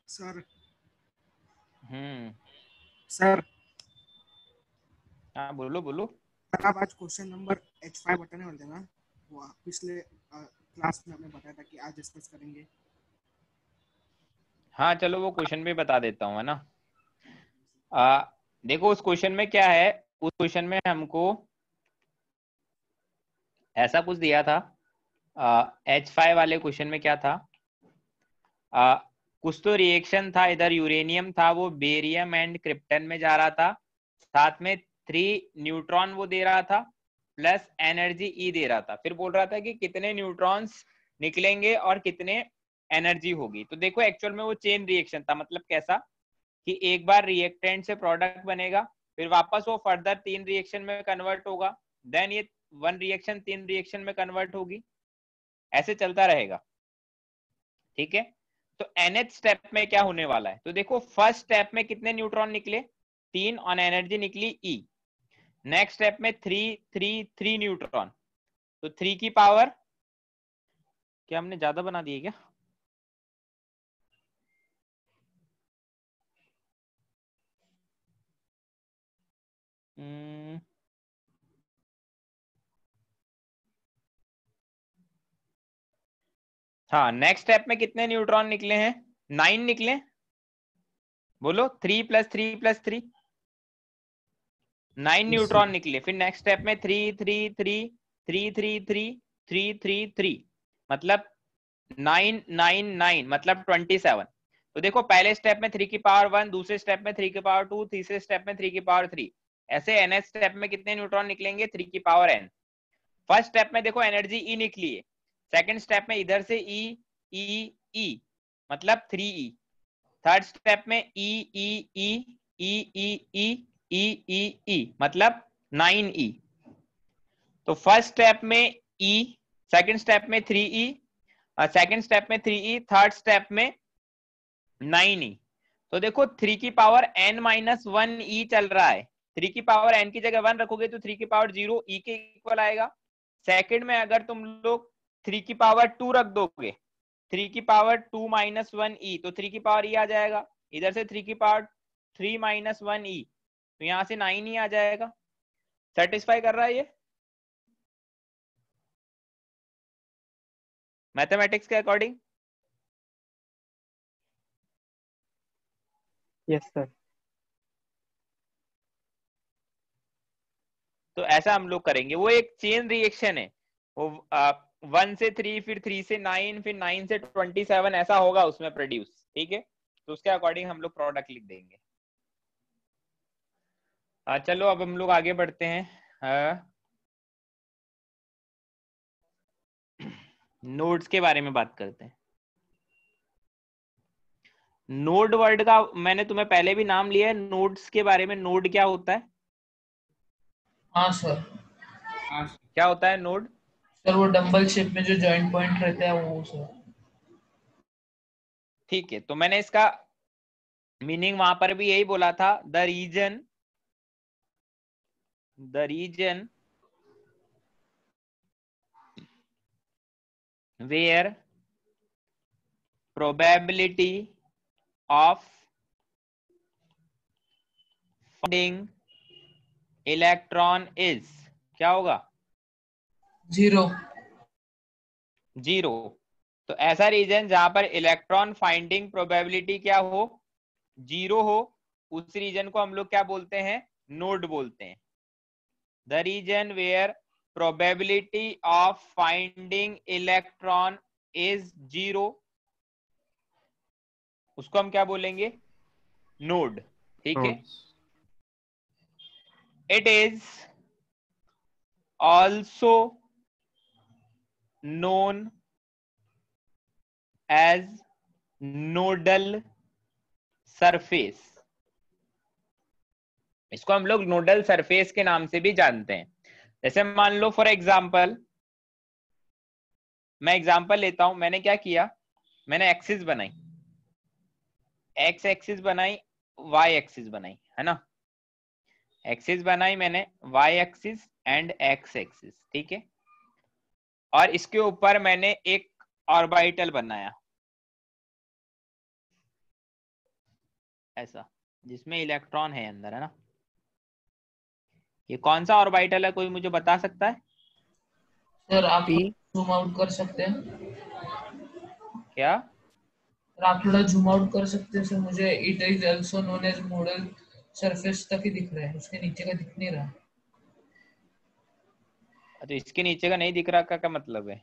Sir हम्म। Sir हाँ बोलो बोलो। सर आप आज क्वेश्चन नंबर H5 बताने वाले थे ना, वो पिछले क्लास में आपने बताया था कि आज डिस्कस करेंगे। हाँ चलो वो क्वेश्चन भी बता देता हूँ, है ना। आ, देखो उस क्वेश्चन में क्या है। उस क्वेश्चन में हमको ऐसा कुछ दिया था। H5 वाले क्वेश्चन में क्या था। आ, कुछ तो रिएक्शन था, इधर यूरेनियम था, वो बेरियम एंड क्रिप्टन में जा रहा था। साथ में 3 न्यूट्रॉन वो दे रहा था, प्लस एनर्जी ई दे रहा था। फिर बोल रहा था कि कितने न्यूट्रॉन्स निकलेंगे और कितने एनर्जी होगी। तो देखो एक्चुअल में वो चेन रिएक्शन था। मतलब कैसा कि एक बार रिएक्टेंट से प्रोडक्ट बनेगा, फिर वापस वो फर्दर 3 रिएक्शन में कन्वर्ट होगा, देन ये 1 रिएक्शन 3 रिएक्शन में कन्वर्ट होगी, ऐसे चलता रहेगा। ठीक है। तो nth स्टेप में क्या होने वाला है, तो देखो फर्स्ट स्टेप में कितने न्यूट्रॉन निकले, 3, और एनर्जी निकली ई। नेक्स्ट स्टेप में 3 न्यूट्रॉन, तो 3 की पावर, क्या हमने ज्यादा बना दिए क्या। हाँ नेक्स्ट स्टेप में कितने न्यूट्रॉन निकले हैं, 9 निकले। बोलो 3 + 3 + 3, 9 न्यूट्रॉन निकले। फिर नेक्स्ट स्टेप में 3 मतलब 9 मतलब 27। तो देखो पहले स्टेप में 3 की पावर 1, दूसरे स्टेप में 3 की पावर 2, तीसरे स्टेप में 3 की पावर 3। ऐसे nth स्टेप में कितने न्यूट्रॉन निकलेंगे, 3 की पावर n। फर्स्ट स्टेप में देखो एनर्जी ई निकली है। सेकंड स्टेप में इधर से ई ई ई मतलब 3e। थर्ड स्टेप में ई ई ई ई ई ई ई ई ई मतलब 9e। तो फर्स्ट स्टेप में ई, सेकंड स्टेप में 3e, सेकंड स्टेप में 3e, थर्ड स्टेप में 9e। तो देखो 3 की पावर n-1e चल रहा है। 3 की पावर n की जगह 1 रखोगे तो 3 की पावर 0 e के इक्वल आएगा। सेकंड में अगर तुम लोग 3 की पावर 2 रख दोगे, 3 की पावर 2 - 1e, तो 3 की पावर e आ जाएगा। इधर से 3 की पावर 3 - 1e, तो यहां से 9e आ जाएगा। सेटिस्फाई कर रहा है ये मैथमेटिक्स के अकॉर्डिंग। Yes sir. तो ऐसा हम लोग करेंगे, वो एक चेन रिएक्शन है। वो 1 से 3, फिर 3 से 9, फिर 9 से 27, ऐसा होगा उसमें प्रोड्यूस। ठीक है, तो उसके अकॉर्डिंग हम लोग प्रोडक्ट लिख देंगे। चलो अब हम लोग आगे बढ़ते हैं। नोड्स के बारे में बात करते हैं। नोड वर्ड का मैंने तुम्हें पहले भी नाम लिया है, नोड्स के बारे में। नोड क्या होता है, हाँ सर। क्या होता है नोड। सर वो डंबल शेप में जो जॉइंट पॉइंट रहता है वो सर। ठीक है, तो मैंने इसका मीनिंग वहां पर भी यही बोला था, the reason where probability of finding electron is, क्या होगा, 0। 0। तो ऐसा रीजन जहां पर इलेक्ट्रॉन फाइंडिंग प्रोबेबिलिटी क्या हो, 0 हो, उस रीजन को हम लोग क्या बोलते हैं, नोड बोलते हैं। The reason where probability of finding electron is 0, उसको हम क्या बोलेंगे, नोड। ठीक है। It is also known as nodal surface. इसको हम लोग नोडल सरफेस के नाम से भी जानते हैं। जैसे मान लो फॉर एग्जांपल, मैं एग्जांपल लेता हूं। मैंने क्या किया, मैंने एक्सिस बनाई, एक्स एक्सिस बनाई, वाई एक्सिस बनाई, है ना। एक्सिस बनाई मैंने, Y axis and X axis. ठीक है। और इसके ऊपर मैंने एक ऑर्बिटल बनाया, ऐसा, जिसमें इलेक्ट्रॉन है अंदर, है ना। ये कौन सा ऑर्बिटल है, कोई मुझे बता सकता है? सर आप P जूम आउट कर सकते हैं? क्या? सर आप थोड़ा जूम आउट कर सकते हैं? सर मुझे it is also known as model surface तक ही दिख रहा है, उसके नीचे का दिख नहीं रहा। तो इसके नीचे का नहीं दिख रहा का क्या मतलब है?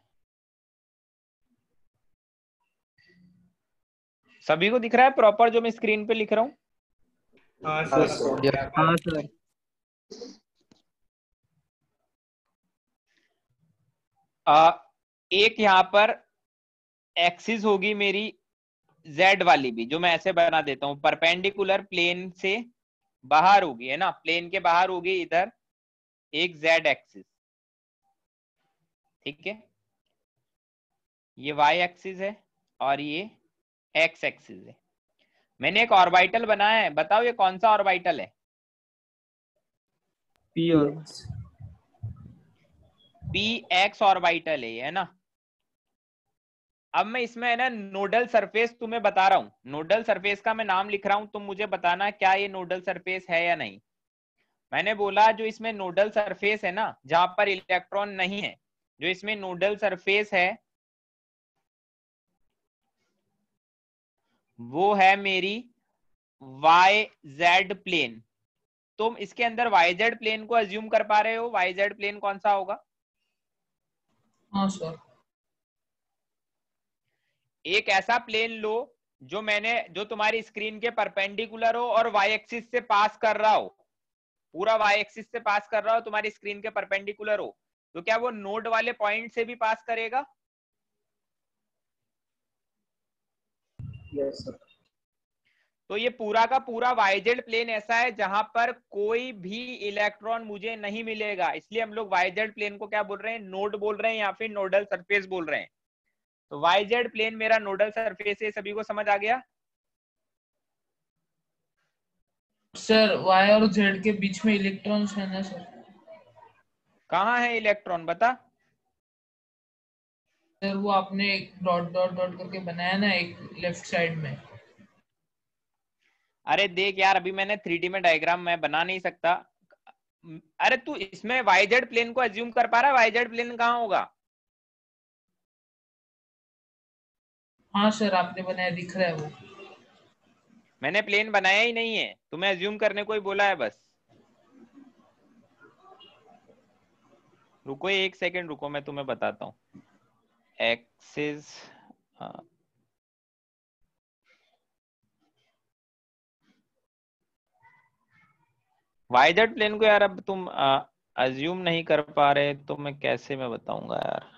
सभी को दिख रहा है प्रॉपर जो मैं स्क्रीन पे लिख रहा हूँ? हाँ सर। हाँ सर। एक यहाँ पर एक्सिस होगी मेरी जेड वाली भी, जो मैं ऐसे बना देता हूँ, परपेंडिकुलर प्लेन से बाहर होगी, है ना, प्लेन के बाहर होगी इधर एक जेड एक्सिस, ठीक है। ये वाई एक्सिस है और ये एक्स एक्सिस है। मैंने एक ऑर्बिटल बनाया है, बताओ ये कौन सा ऑर्बिटल है? P और पी एक्स ऑर्बिटल है ना। अब मैं इसमें है ना नोडल सरफेस तुम्हें बता रहा हूँ, नोडल सरफेस का मैं नाम लिख रहा हूँ, तुम मुझे बताना क्या ये नोडल सरफेस है या नहीं। मैंने बोला जो इसमें नोडल सरफेस है ना, जहां पर इलेक्ट्रॉन नहीं है, जो इसमें नोडल सरफेस है वो है मेरी वाई जेड प्लेन। तुम इसके अंदर वाई जेड प्लेन को अज्यूम कर पा रहे हो? वाई जेड प्लेन कौन सा होगा? हाँ सर। एक ऐसा प्लेन लो जो तुम्हारी स्क्रीन के परपेंडिकुलर हो और वाई एक्सिस से पास कर रहा हो, पूरा वाई एक्सिस से पास कर रहा हो, तुम्हारी स्क्रीन के परपेंडिकुलर हो, तो क्या वो नोड वाले पॉइंट से भी पास करेगा? Yes sir. तो ये पूरा का पूरा वाईजेड प्लेन ऐसा है जहां पर कोई भी इलेक्ट्रॉन मुझे नहीं मिलेगा, इसलिए हम लोग वाईजेड प्लेन को क्या बोल रहे हैं? नोड बोल रहे हैं या फिर नोडल सरफेस बोल रहे हैं। तो वाईजेड प्लेन मेरा नोडल सरफेस है, सभी को समझ आ गया? सर वाई और जेड के बीच में इलेक्ट्रॉन्स है ना सर? कहाँ है इलेक्ट्रॉन, बता। सर वो आपने एक डॉट डॉट डॉट करके बनाया ना एक लेफ्ट साइड में। अरे देख यार, अभी मैंने 3D में डायग्राम मैं बना नहीं सकता। अरे तू इसमें वाईजेड प्लेन को अज्यूम कर पा रहा है? वाईजेड प्लेन कहाँ होगा? हाँ सर आपने बनाया, दिख रहा है वो। मैंने प्लेन बनाया ही नहीं है, तुम्हें अज्यूम करने को ही बोला है बस। रुको एक सेकंड रुको, मैं तुम्हें बताता हूँ। एक्सिस वाईजेड प्लेन को यार अब तुम अज्यूम नहीं कर पा रहे तो मैं कैसे मैं बताऊंगा यार।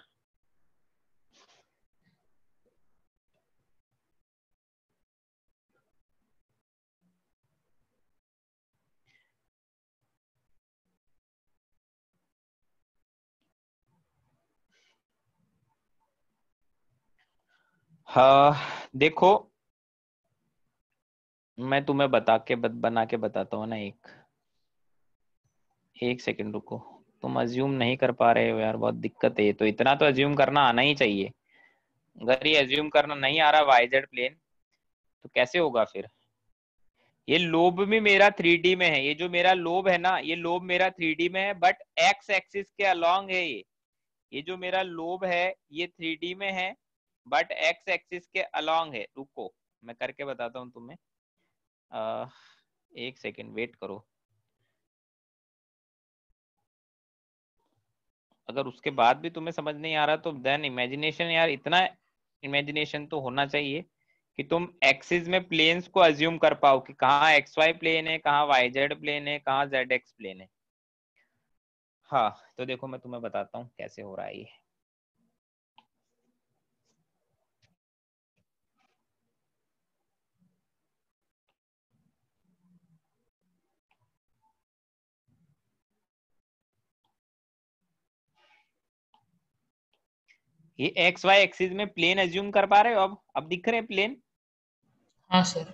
हाँ देखो, मैं तुम्हें बना के बताता हूँ ना। एक सेकंड रुको। तुम अज्यूम नहीं कर पा रहे हो यार, बहुत दिक्कत है। तो इतना तो अज्यूम करना आना ही चाहिए। अगर ये अज्यूम करना नहीं आ रहा वाईजेड प्लेन, तो कैसे होगा फिर? ये लोब भी मेरा 3D में है, ये जो मेरा लोब है ना, ये लोब मेरा 3D में है, बट एक्स एक्सिस के अलोंग है ये जो मेरा लोब है ये 3D में है, बट एक्स एक्सिस के अलोंग है। रुको मैं करके बताता हूँ तुम्हें। एक सेकेंड वेट करो। अगर उसके बाद भी तुम्हें समझ नहीं आ रहा तो देन इमेजिनेशन यार, इतना इमेजिनेशन तो होना चाहिए कि तुम एक्सिस में प्लेन्स को अज्यूम कर पाओ कि कहाँ एक्स वाई प्लेन है, कहाँ वाई जेड प्लेन है, कहाँ जेड एक्स प्लेन है। हाँ तो देखो मैं तुम्हें बताता हूँ कैसे हो रहा है ये एक्स वाई एक्सिस में प्लेन अज्यूम कर पा रहे हो? अब दिख रहे हैं प्लेन? हाँ सर।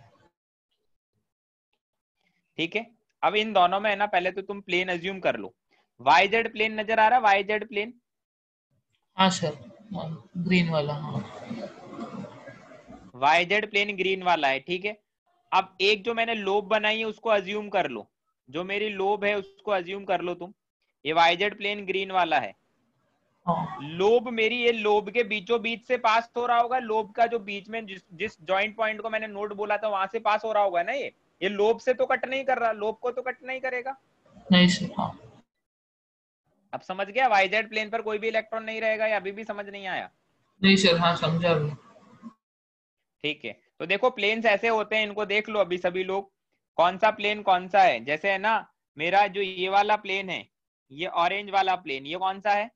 ठीक है। अब इन दोनों में है ना, पहले तो तुम प्लेन अज्यूम कर लो। वाई जेड प्लेन नजर आ रहा है? Y Z plane? हाँ सर, ग्रीन वाला हाँ। वाई जेड प्लेन ग्रीन वाला है, ठीक है। अब एक जो मैंने लोब बनाई है उसको अज्यूम कर लो, जो मेरी लोब है उसको अज्यूम कर लो तुम, ये वाईजेड प्लेन ग्रीन वाला है। हाँ लोब मेरी ये लोब के बीचों बीच से पास हो रहा होगा, लोब का जो बीच में जिस जॉइंट पॉइंट को मैंने नोड बोला था वहां से पास हो रहा होगा ना, ये लोब से तो कट नहीं कर रहा, लोब को तो कट नहीं करेगा। नहीं सर। हाँ अब समझ गया वाईजेड प्लेन पर कोई भी इलेक्ट्रॉन नहीं रहेगा, या अभी भी समझ नहीं आया? नहीं सर, हाँ समझा अभी। ठीक है, तो देखो प्लेन्स ऐसे होते हैं, इनको देख लो अभी सभी लोग, कौन सा प्लेन कौन सा है। जैसे है ना, मेरा जो ये वाला प्लेन है, ये ऑरेंज वाला प्लेन, ये कौन सा है?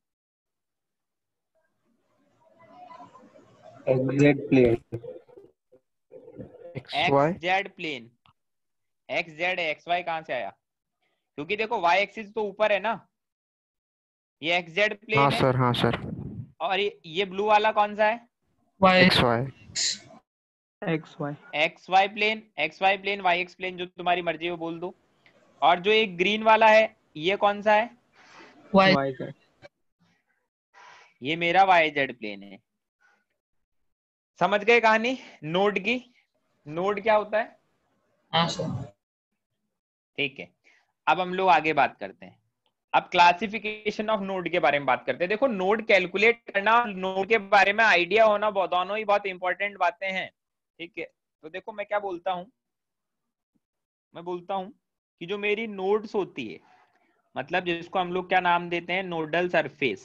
XZ plane. X Z plane. X Z X Y कहां से आया? क्योंकि देखो वाई एक्सिस तो ऊपर है ना, ये एक्स जेड प्लेन हाँ है। सर, हाँ सर। और ये ब्लू वाला कौन सा है? Y X Y. X Y plane. X Y plane, Y X plane, जो तुम्हारी मर्जी हो बोल दो। और जो एक ग्रीन वाला है, ये कौन सा है? वाई। ये मेरा वाई जेड प्लेन है। समझ गए कहानी नोड की? नोड क्या होता है? हाँ सर। ठीक है, अब हम लोग आगे बात करते हैं। अब क्लासिफिकेशन ऑफ नोड के बारे में बात करते हैं। देखो नोड कैलकुलेट करना, नोड के बारे में आइडिया होना, दोनों ही बहुत इंपॉर्टेंट बातें हैं। ठीक है, तो देखो मैं क्या बोलता हूं, मैं बोलता हूं कि जो मेरी नोड्स होती है, मतलब जिसको हम लोग क्या नाम देते हैं, नोडल सरफेस।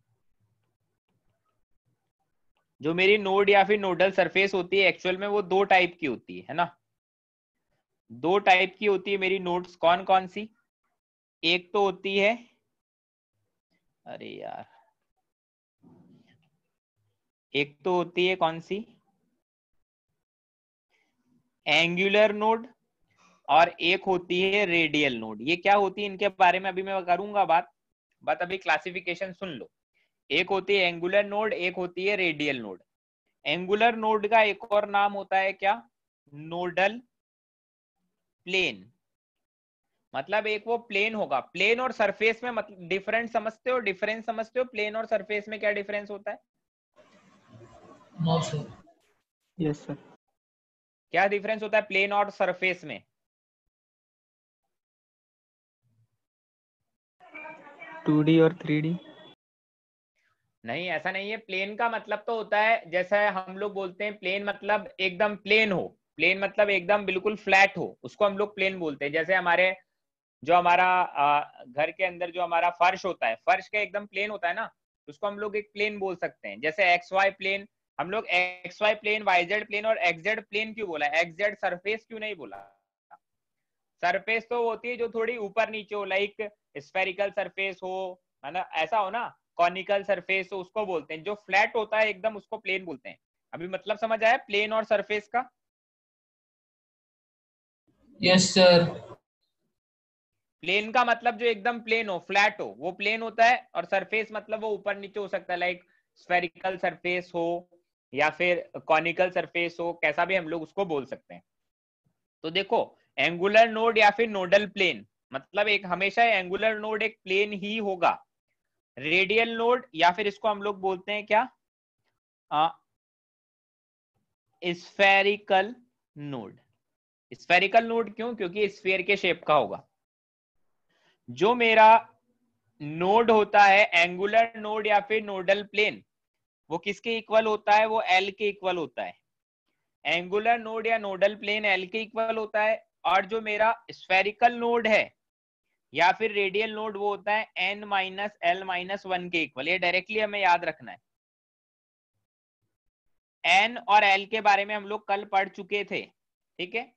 जो मेरी नोड या फिर नोडल सरफेस होती है, एक्चुअल में वो दो टाइप की होती है ना, दो टाइप की होती है मेरी नोड्स। कौन कौन सी? एक तो होती है, अरे यार, एक तो होती है कौन सी, एंगुलर नोड, और एक होती है रेडियल नोड। ये क्या होती है इनके बारे में अभी मैं करूंगा बात अभी क्लासिफिकेशन सुन लो। एक होती है एंगुलर नोड, एक होती है रेडियल नोड। एंगुलर नोड का एक और नाम होता है क्या? Nodal plane. मतलब एक वो प्लेन होगा, प्लेन और सरफेस में मतलब डिफरेंस समझते हो? डिफरेंस समझते हो प्लेन और सरफेस में क्या डिफरेंस होता है? No sir. Yes sir. क्या डिफरेंस होता है प्लेन और सरफेस में? 2D और 3D। नहीं, ऐसा नहीं है। प्लेन का मतलब तो होता है, जैसा हम लोग बोलते हैं प्लेन मतलब एकदम प्लेन हो, प्लेन मतलब एकदम बिल्कुल फ्लैट हो, उसको हम लोग प्लेन बोलते हैं। जैसे हमारे जो हमारा घर के अंदर जो हमारा फर्श होता है, फर्श का एकदम प्लेन होता है ना, उसको हम लोग एक प्लेन बोल सकते हैं। जैसे एक्स वाई प्लेन, हम लोग X Y plane, Y Z plane और एक्स जेड प्लेन क्यों बोला, एक्स जेड सरफेस क्यों नहीं बोला? सरफेस तो होती है जो थोड़ी ऊपर नीचे हो, लाइक स्फेरिकल सरफेस हो, है ना, ऐसा हो ना, कॉनिकल सरफेस हो, उसको बोलते हैं। जो फ्लैट होता है एकदम, उसको प्लेन बोलते हैं। अभी मतलब समझ आया प्लेन और सरफेस का? Yes sir. प्लेन का मतलब जो एकदम प्लेन हो, फ्लैट हो, वो प्लेन होता है। और सरफेस मतलब वो ऊपर नीचे हो सकता है, लाइक स्फेरिकल सरफेस हो या फिर कॉनिकल सरफेस हो, कैसा भी हम लोग उसको बोल सकते हैं। तो देखो एंगुलर नोड या फिर नोडल प्लेन, मतलब एक हमेशा एंगुलर नोड एक प्लेन ही होगा। रेडियल नोड या फिर इसको हम लोग बोलते हैं क्या, स्फेरिकल नोड। स्फेरिकल नोड क्यों? क्योंकि स्फीयर के शेप का होगा। जो मेरा नोड होता है एंगुलर नोड या फिर नोडल प्लेन, वो किसके इक्वल होता है? वो एल के इक्वल होता है। एंगुलर नोड या नोडल प्लेन एल के इक्वल होता है। और जो मेरा स्फेरिकल नोड है या फिर रेडियल नोड, वो होता है एन माइनस एल माइनस 1 के इक्वल। ये डायरेक्टली हमें याद रखना है। एन और एल के बारे में हम लोग कल पढ़ चुके थे, ठीक है।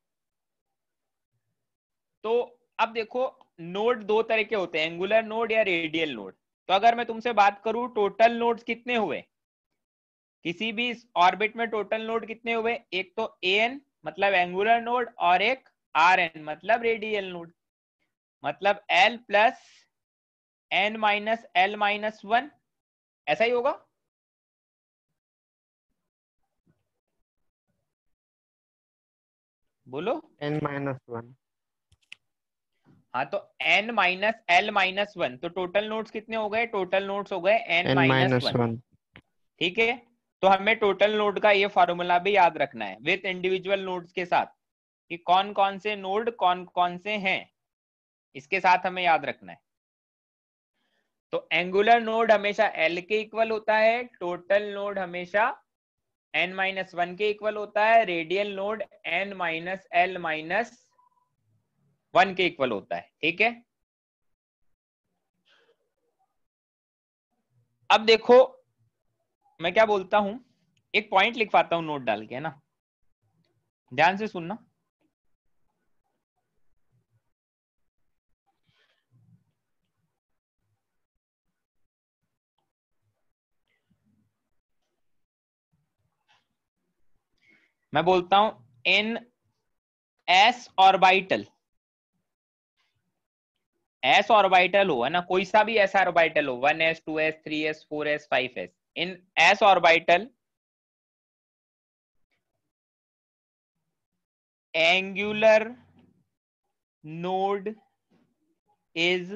तो अब देखो नोड दो तरह के होते हैं, एंगुलर नोड या रेडियल नोड। तो अगर मैं तुमसे बात करूं टोटल नोड्स कितने हुए किसी भी ऑर्बिट में, टोटल नोड कितने हुए? एक तो एन मतलब एंगुलर नोड, और एक आर एन मतलब रेडियल नोड। मतलब L plus N minus L minus 1, ऐसा ही होगा। बोलो। n-1। हाँ, तो n माइनस एल माइनस 1, तो टोटल नोड्स कितने हो गए? टोटल नोड्स हो गए n माइनस 1। ठीक है, तो हमें टोटल नोड का ये फॉर्मूला भी याद रखना है विथ इंडिविजुअल नोड्स के साथ। कि कौन कौन से नोड कौन कौन से हैं, इसके साथ हमें याद रखना है। तो एंगुलर नोड हमेशा L के इक्वल होता है, टोटल नोड हमेशा n-1 के इक्वल होता है, रेडियल नोड n-L-1 के इक्वल होता है। ठीक है, अब देखो मैं क्या बोलता हूं, एक पॉइंट लिखवाता हूं नोट डाल के, है ना, ध्यान से सुनना। मैं बोलता हूं in s orbital, s orbital हो, है ना, कोई सा भी s ऑर्बिटल हो, 1s 2s 3s 4s 5s, in s orbital angular node is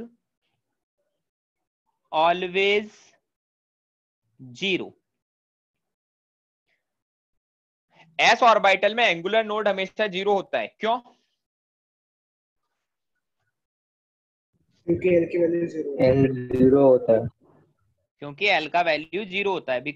always 0। s orbital में एंगुलर नोड हमेशा 0 होता है, क्यों? क्योंकि L की वैल्यू 0 है। L 0 होता है। क्योंकि L का वैल्यू 0 होता है,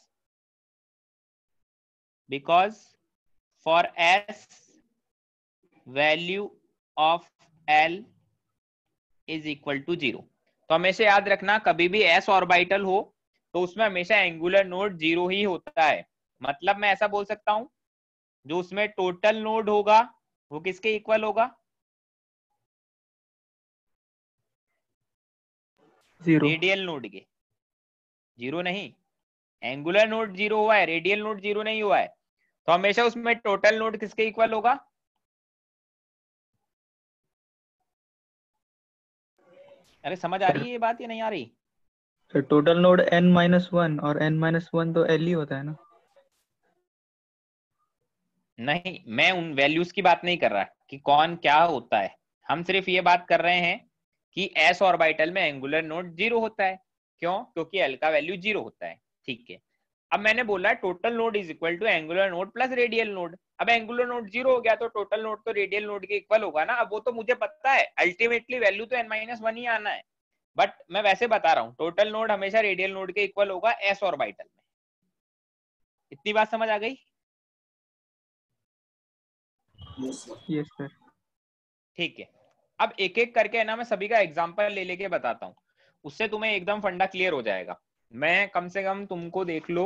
because for s value of L is equal to 0। तो हमेशा याद रखना, कभी भी s ऑर्बिटल हो तो उसमें हमेशा एंगुलर नोड 0 ही होता है। मतलब मैं ऐसा बोल सकता हूं, जो उसमें टोटल नोड होगा वो किसके इक्वल होगा? 0। रेडियल नोड के। 0 नहीं, एंगुलर नोड 0 हुआ है, रेडियल नोड 0 नहीं हुआ है, तो हमेशा उसमें टोटल नोड किसके इक्वल होगा? अरे समझ आ रही है ये बात या नहीं आ रही? तो टोटल नोड n-1 और n-1 तो L ही होता है ना। नहीं, मैं उन वैल्यूज की बात नहीं कर रहा कि कौन क्या होता है, हम सिर्फ ये बात कर रहे हैं कि s ऑर्बिटल में एंगुलर नोड 0 होता है। क्यों? क्योंकि L का वैल्यू 0 होता है। ठीक है, अब मैंने बोला total node is equal to angular node plus radial node. अब एंगुलर नोड 0 हो गया तो टोटल नोड तो रेडियल नोड के इक्वल होगा ना। अब वो तो मुझे पता है, अल्टीमेटली वैल्यू तो n-1 ही आना है, बट मैं वैसे बता रहा हूँ टोटल नोड हमेशा रेडियल नोड के इक्वल होगा s ऑर्बिटल में। इतनी बात समझ आ गई? Yes sir. ठीक है, अब एक एक करके है ना मैं सभी का एग्जांपल ले लेके बताता हूँ, उससे तुम्हें एकदम फंडा क्लियर हो जाएगा। मैं कम से कम तुमको देख लो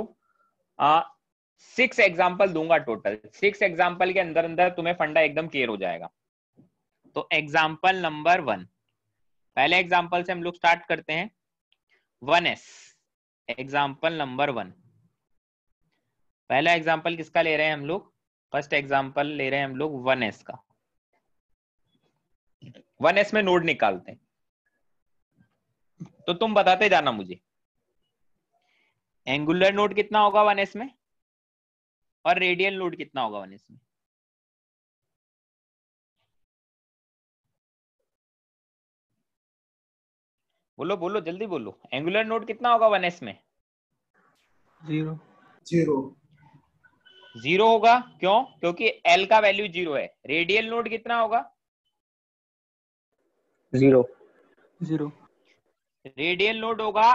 6 एग्जांपल दूंगा टोटल। 6 एग्जांपल के अंदर अंदर तुम्हें फंडा एकदम क्लियर हो जाएगा। तो एग्जांपल नंबर 1, पहले एग्जांपल से हम लोग स्टार्ट करते हैं। 1s, example number 1। पहला एग्जांपल किसका ले रहे हैं हम लोग? फर्स्ट एग्जांपल ले रहे हैं हम लोग 1s का। 1s में नोड निकालते हैं, तो तुम बताते जाना मुझे एंगुलर नोड कितना होगा 1s में और रेडियल नोड कितना होगा 1s में। बोलो बोलो जल्दी बोलो, एंगुलर नोड कितना होगा 1s में? 0। 0 होगा। क्यों? क्योंकि L का वैल्यू 0 है। रेडियल नोड कितना होगा? 0। 0। रेडियल नोड होगा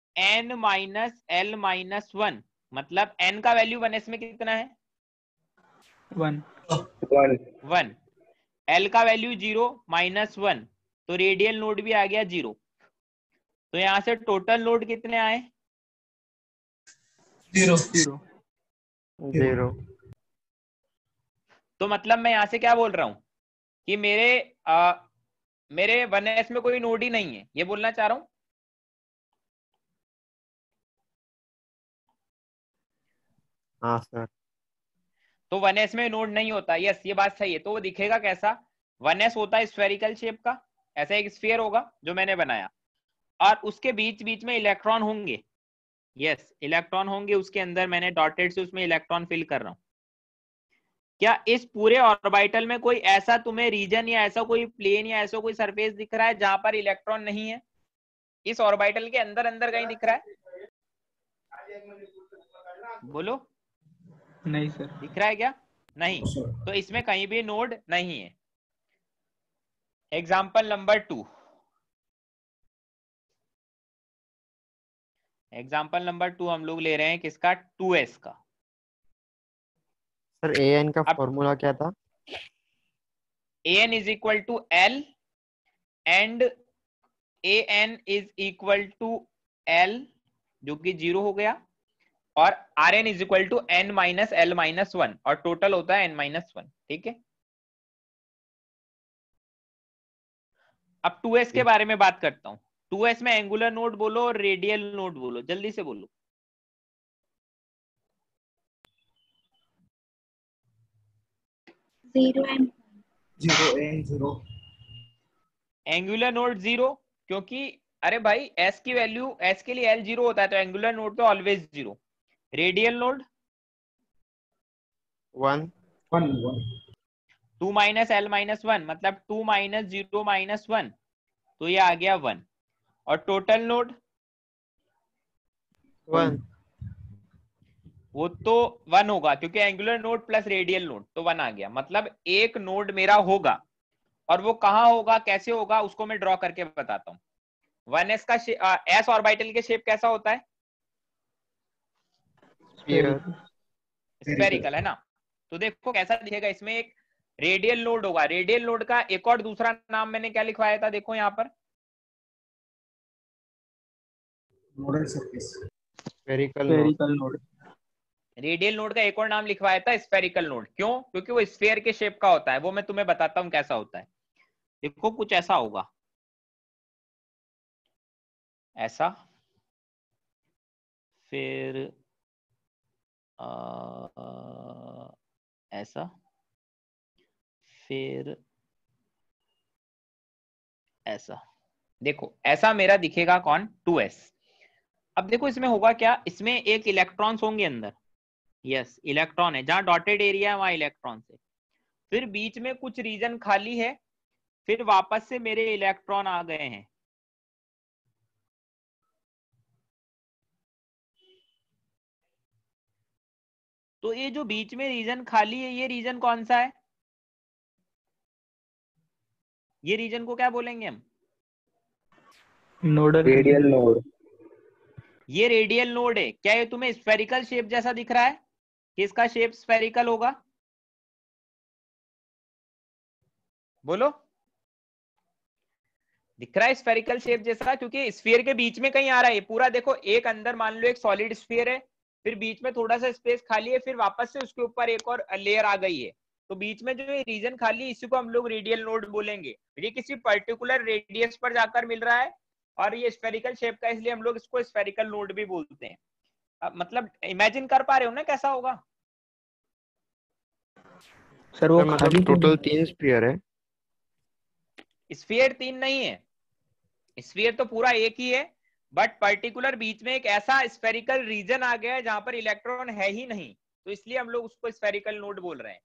n-L-1, मतलब n का वैल्यू 1s में कितना है? 1। 1। L का वैल्यू 0 -1, तो रेडियल नोड भी आ गया 0। तो यहां से टोटल नोड कितने आए? 0। तो मतलब मैं यहां से क्या बोल रहा हूं कि मेरे 1s में कोई नोड ही नहीं है, ये बोलना चाह रहा हूं। हाँ सर। तो 1s में नोड नहीं होता, यस ये बात सही है। तो वो दिखेगा कैसा? 1s होता है स्फेरिकल शेप का, ऐसा एक स्फीयर होगा जो मैंने बनाया, और उसके बीच बीच में इलेक्ट्रॉन होंगे। यस इलेक्ट्रॉन होंगे उसके अंदर, मैंने डॉटेड से उसमें इलेक्ट्रॉन फिल कर रहा हूं। क्या इस पूरे ऑर्बिटल में कोई ऐसा तुम्हें रीजन या ऐसा कोई प्लेन या ऐसा कोई सरफेस दिख रहा है जहां पर इलेक्ट्रॉन नहीं है? इस ऑर्बिटल के अंदर अंदर कहीं दिख रहा है? बोलो, नहीं सर। दिख रहा है क्या? नहीं, तो इसमें कहीं भी नोड नहीं है। एग्जाम्पल नंबर 2, एग्जाम्पल नंबर 2 हम लोग ले रहे हैं किसका, 2s का। सर an का अब फॉर्मूला क्या था? an is equal to l and an is equal to l जो कि 0 हो गया, और rn is equal to n minus l minus 1 और टोटल होता है n माइनस 1। ठीक है, अब 2s के बारे में बात करता हूं। 2s में एंगुलर नोड बोलो और रेडियल नोड बोलो, जल्दी से बोलो। 0 and 0 एंगुलर नोड 0, क्योंकि अरे भाई s की वैल्यू, s के लिए l 0 होता है, तो एंगुलर नोड तो always 0। Radial node 1 2 minus l minus 1, मतलब 2 माइनस 0 माइनस 1, तो ये आ गया 1। और टोटल नोड 1 वो तो 1 होगा, क्योंकि angular node plus radial node, तो 1 आ गया। मतलब एक नोड मेरा होगा, और वो कहां होगा, कैसे होगा, उसको मैं ड्रॉ करके बताता हूं। 1s का s ऑर्बिटल के शेप कैसा होता है, स्फेरिकल है ना। तो देखो कैसा दिखेगा, इसमें एक रेडियल नोड होगा। रेडियल नोड का एक और दूसरा नाम मैंने क्या लिखवाया था, देखो यहाँ पर, nodal surface. Spherical node. Radial node का एक और नाम लिखवाया था स्फेरिकल नोड। क्यों? क्योंकि वो स्फेयर के शेप का होता है। वो मैं तुम्हें बताता हूं कैसा होता है। देखो कुछ ऐसा होगा, ऐसा, फिर ऐसा, फिर ऐसा। देखो ऐसा मेरा दिखेगा कौन, 2s। अब देखो इसमें होगा क्या, इसमें एक इलेक्ट्रॉन्स होंगे अंदर, यस इलेक्ट्रॉन है, जहां डॉटेड एरिया है वहां इलेक्ट्रॉन है। फिर बीच में कुछ रीजन खाली है, फिर वापस से मेरे इलेक्ट्रॉन आ गए हैं। तो ये जो बीच में रीजन खाली है, ये रीजन कौन सा है, ये रीजन को क्या बोलेंगे हम, नोडल रेडियल नोड। ये रेडियल नोड है। क्या ये तुम्हें स्फेरिकल शेप जैसा दिख रहा है, कि इसका शेप स्फेरिकल होगा, बोलो, दिख रहा है स्फेरिकल शेप जैसा, क्योंकि स्फीयर के बीच में कहीं आ रहा है पूरा। देखो एक अंदर मान लो एक सॉलिड स्फीयर है, फिर बीच में थोड़ा सा स्पेस खाली है, फिर वापस से उसके ऊपर एक और लेयर आ गई है। तो बीच में जो ये रीजन खाली है, इसी को हम लोग रेडियल नोड बोलेंगे। ये किसी पर्टिकुलर रेडियस पर जाकर मिल रहा है, और ये स्फेरिकल शेप का, इसलिए हम लोग इसको स्फेरिकल नोड भी बोलते हैं। मतलब इमेजिन कर पा रहे हो ना कैसा होगा। सर वो मतलब खाली टोटल 3 स्फीयर है। स्फीयर 3 नहीं है, स्फीयर तो पूरा एक ही है, बट पर्टिकुलर बीच में एक ऐसा स्फेरिकल रीजन आ गया है जहां पर इलेक्ट्रॉन है ही नहीं, तो इसलिए हम लोग उसको स्फेरिकल नोड बोल रहे हैं।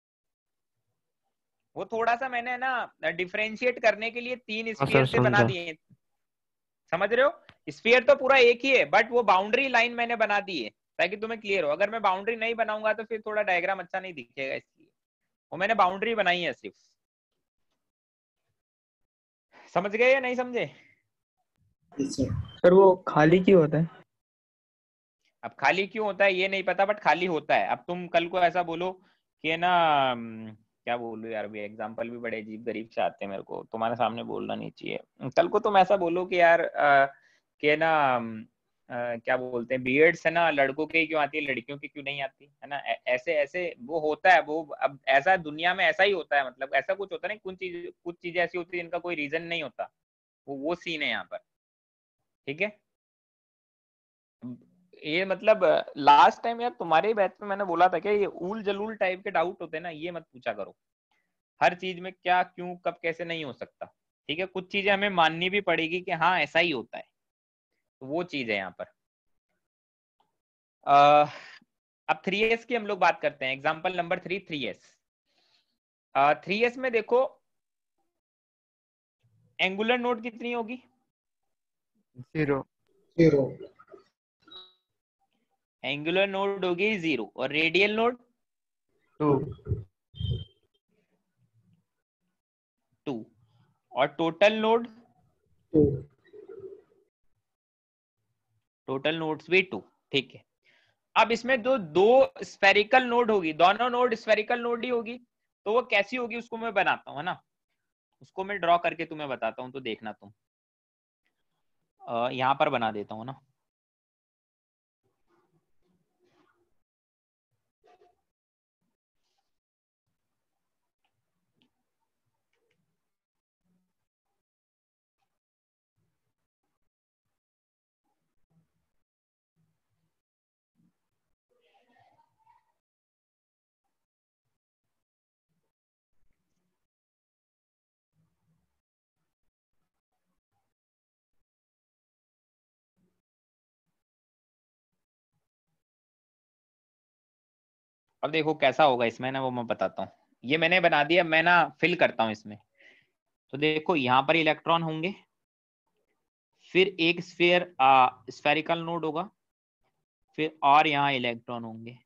वो थोड़ा सा मैंने ना डिफरेंशिएट करने के लिए 3 हाँ स्फीयर सर, से बना समझा। दिए, समझ रहे हो। स्फीयर तो पूरा एक ही है, बट वो बाउंड्री लाइन मैंने बना दी है ताकि तुम्हें क्लियर हो। अगर मैं बाउंड्री नहीं बनाऊंगा तो फिर थोड़ा डायग्राम अच्छा नहीं दिखेगा, इसलिए वो मैंने बाउंड्री बनाई है सिर्फ। समझ गए या नहीं समझे। सर वो खाली क्यों होता है? अब खाली क्यों होता है ये नहीं पता, बट खाली होता है। अब तुम कल को ऐसा बोलो कि ना क्या बोलूं यार, भी एग्जांपल भी बड़े अजीब गरीब से आते हैं मेरे को, तुम्हारे सामने बोलना नहीं चाहिए। कल को तुम ऐसा बोलो कि यार कि ना क्या बोलते हैं, बीएड्स है ना लड़कों के ही क्यों आती है, लड़कियों की क्यों नहीं आती है ना, ऐसे ऐसे वो होता है। वो अब ऐसा दुनिया में ऐसा ही होता है, मतलब ऐसा कुछ होता है ना, कुछ चीजें ऐसी होती है जिनका कोई रीजन नहीं होता। वो सीन है यहाँ पर, ठीक है। ये मतलब लास्ट टाइम यार तुम्हारे बैच में मैंने बोला था कि ये ऊल जलूल टाइप के डाउट होते हैं ना, ये मत पूछा करो। हर चीज में क्या क्यों कब कैसे नहीं हो सकता, ठीक है। कुछ चीजें हमें माननी भी पड़ेगी कि हाँ ऐसा ही होता है, तो वो चीज है यहाँ पर। अब 3s की हम लोग बात करते हैं। Example number 3, 3s। 3s में देखो एंगुलर नोड कितनी होगी, 0 एंगुलर नोड होगी 0, और रेडियल नोड 2 और टोटल नोड 2। टोटल नोड्स भी 2। ठीक है, अब इसमें जो दो स्फेरिकल नोड होगी, दोनों नोड स्फेरिकल नोड ही होगी, तो वो कैसी होगी उसको मैं बनाता हूँ, है ना। उसको मैं ड्रॉ करके तुम्हें बताता हूँ, तो देखना तुम। यहाँ पर बना देता हूँ ना। अब देखो कैसा होगा इसमें ना, वो मैं बताता हूँ। ये मैंने बना दिया, मैं ना फिल करता हूँ इसमें। तो देखो यहाँ पर इलेक्ट्रॉन होंगे, फिर एक स्फेरिकल नोड होगा, फिर और यहाँ इलेक्ट्रॉन होंगे।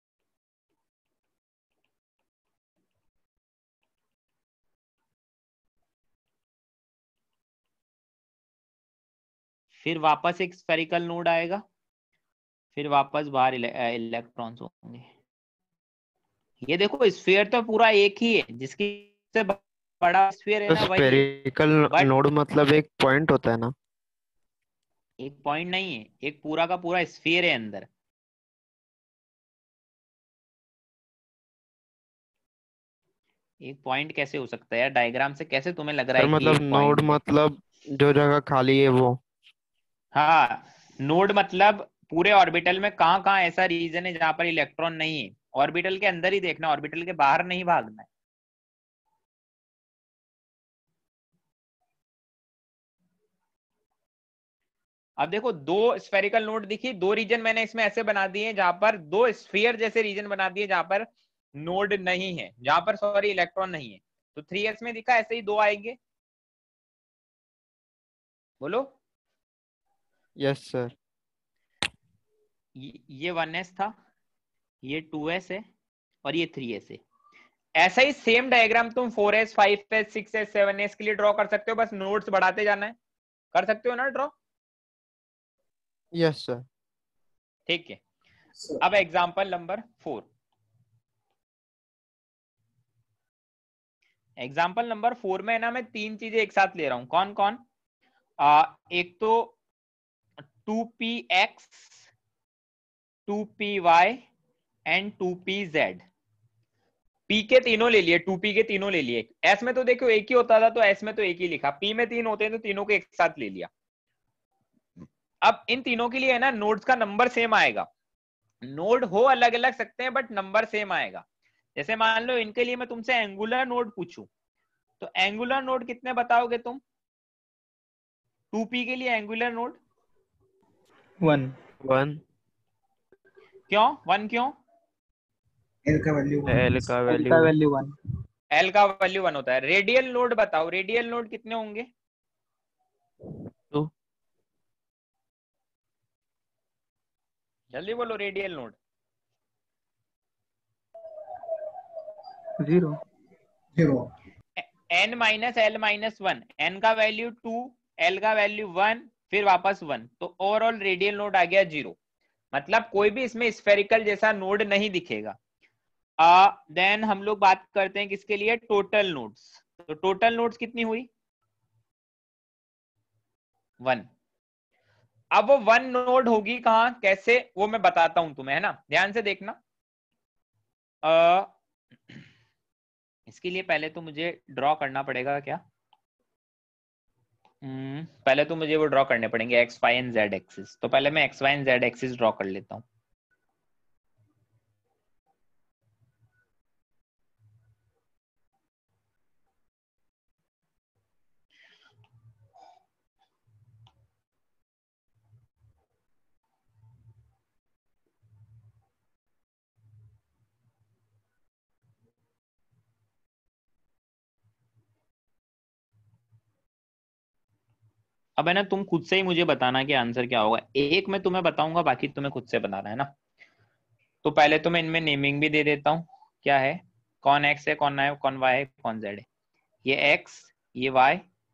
फिर वापस एक स्फेरिकल नोड आएगा, फिर वापस बाहर इलेक्ट्रॉन्स होंगे। ये देखो स्फीयर तो पूरा एक ही है, जिसकी से बड़ा स्फीयर है तो ना वही है, स्पेरिकल बट नोड मतलब एक पॉइंट होता है ना। एक पॉइंट नहीं है, एक पूरा का पूरा स्फीयर है अंदर। एक पॉइंट कैसे हो सकता है यार, डायग्राम से कैसे तुम्हें लग रहा सर है कि मतलब एक नोड पॉइंट है। मतलब जो जगह खाली है वो। हाँ, नोड मतलब पूरे ऑर्बिटल में कहाँ कहाँ ऐसा रीजन है जहां पर इलेक्ट्रॉन नहीं है। ऑर्बिटल के अंदर ही देखना, ऑर्बिटल के बाहर नहीं भागना है। अब देखो दो स्फेरिकल नोड दिखी, दो रीजन मैंने इसमें ऐसे बना दिए जहां पर दो स्फीयर जैसे रीजन बना दिए जहां पर नोड नहीं है, जहां पर सॉरी इलेक्ट्रॉन नहीं है। तो 3s में दिखा, ऐसे ही दो आएंगे। बोलो। Yes sir. ये 1s था, ये 2s है, और ये 3s है। ऐसा ही सेम डायग्राम तुम 4s 5s 6s 7s के लिए ड्रॉ कर सकते हो, बस नोड्स बढ़ाते जाना है। कर सकते हो ना ड्रॉ। Yes sir. ठीक है, अब एग्जांपल नंबर 4। एग्जांपल नंबर 4 में ना मैं तीन चीजें एक साथ ले रहा हूं। कौन कौन? एक तो 2px 2py and 2pz। P के तीनों ले लिए, 2p के तीनों ले लिए। एस में तो देखो एक ही होता था, तो एस में तो एक ही लिखा। पी में तीन होते हैं तो तीनों को एक साथ ले लिया। अब इन तीनों के लिए है ना नोड्स का नंबर सेम आएगा। नोड हो अलग अलग सकते हैं बट नंबर सेम आएगा। जैसे मान लो इनके लिए मैं तुमसे एंगुलर नोड पूछूं, तो एंगुलर नोड कितने बताओगे तुम? 2p के लिए एंगुलर नोड 1। 1। क्यों 1? क्यों? एल का वैल्यू एल का L का वैल्यू वैल्यू 1। एल का वैल्यू 1 होता है। रेडियल नोड बताओ, रेडियल नोड कितने होंगे? 2। जल्दी बोलो, radial node 0। 0। n minus L minus 1। N का वैल्यू 2, एल का वैल्यू 1, फिर वापस 1, तो ओवरऑल रेडियल नोड आ गया 0। मतलब कोई भी इसमें स्फेरिकल जैसा नोड नहीं दिखेगा। देन हम लोग बात करते हैं किसके लिए? Total nodes. तो टोटल नोड्स कितनी हुई? 1। अब वो 1 नोड होगी कहां, कैसे, वो मैं बताता हूं तुम्हें, है ना। ध्यान से देखना। इसके लिए पहले तो मुझे ड्रॉ करना पड़ेगा क्या? पहले तो मुझे वो ड्रॉ करने पड़ेंगे X Y and Z axis. तो पहले मैं X Y and Z axis draw कर लेता हूँ। अब है ना, तुम खुद से ही मुझे बताना कि आंसर क्या होगा। एक मैं तुम्हें बताऊंगा, बाकी तुम्हें खुद से बताना है ना। तो पहले तो मैं इनमें नेमिंग भी दे देता हूँ। क्या है? कौन एक्स है, कौन है, कौन वाई है, कौन जेड है। ये एक्स, ये वाई,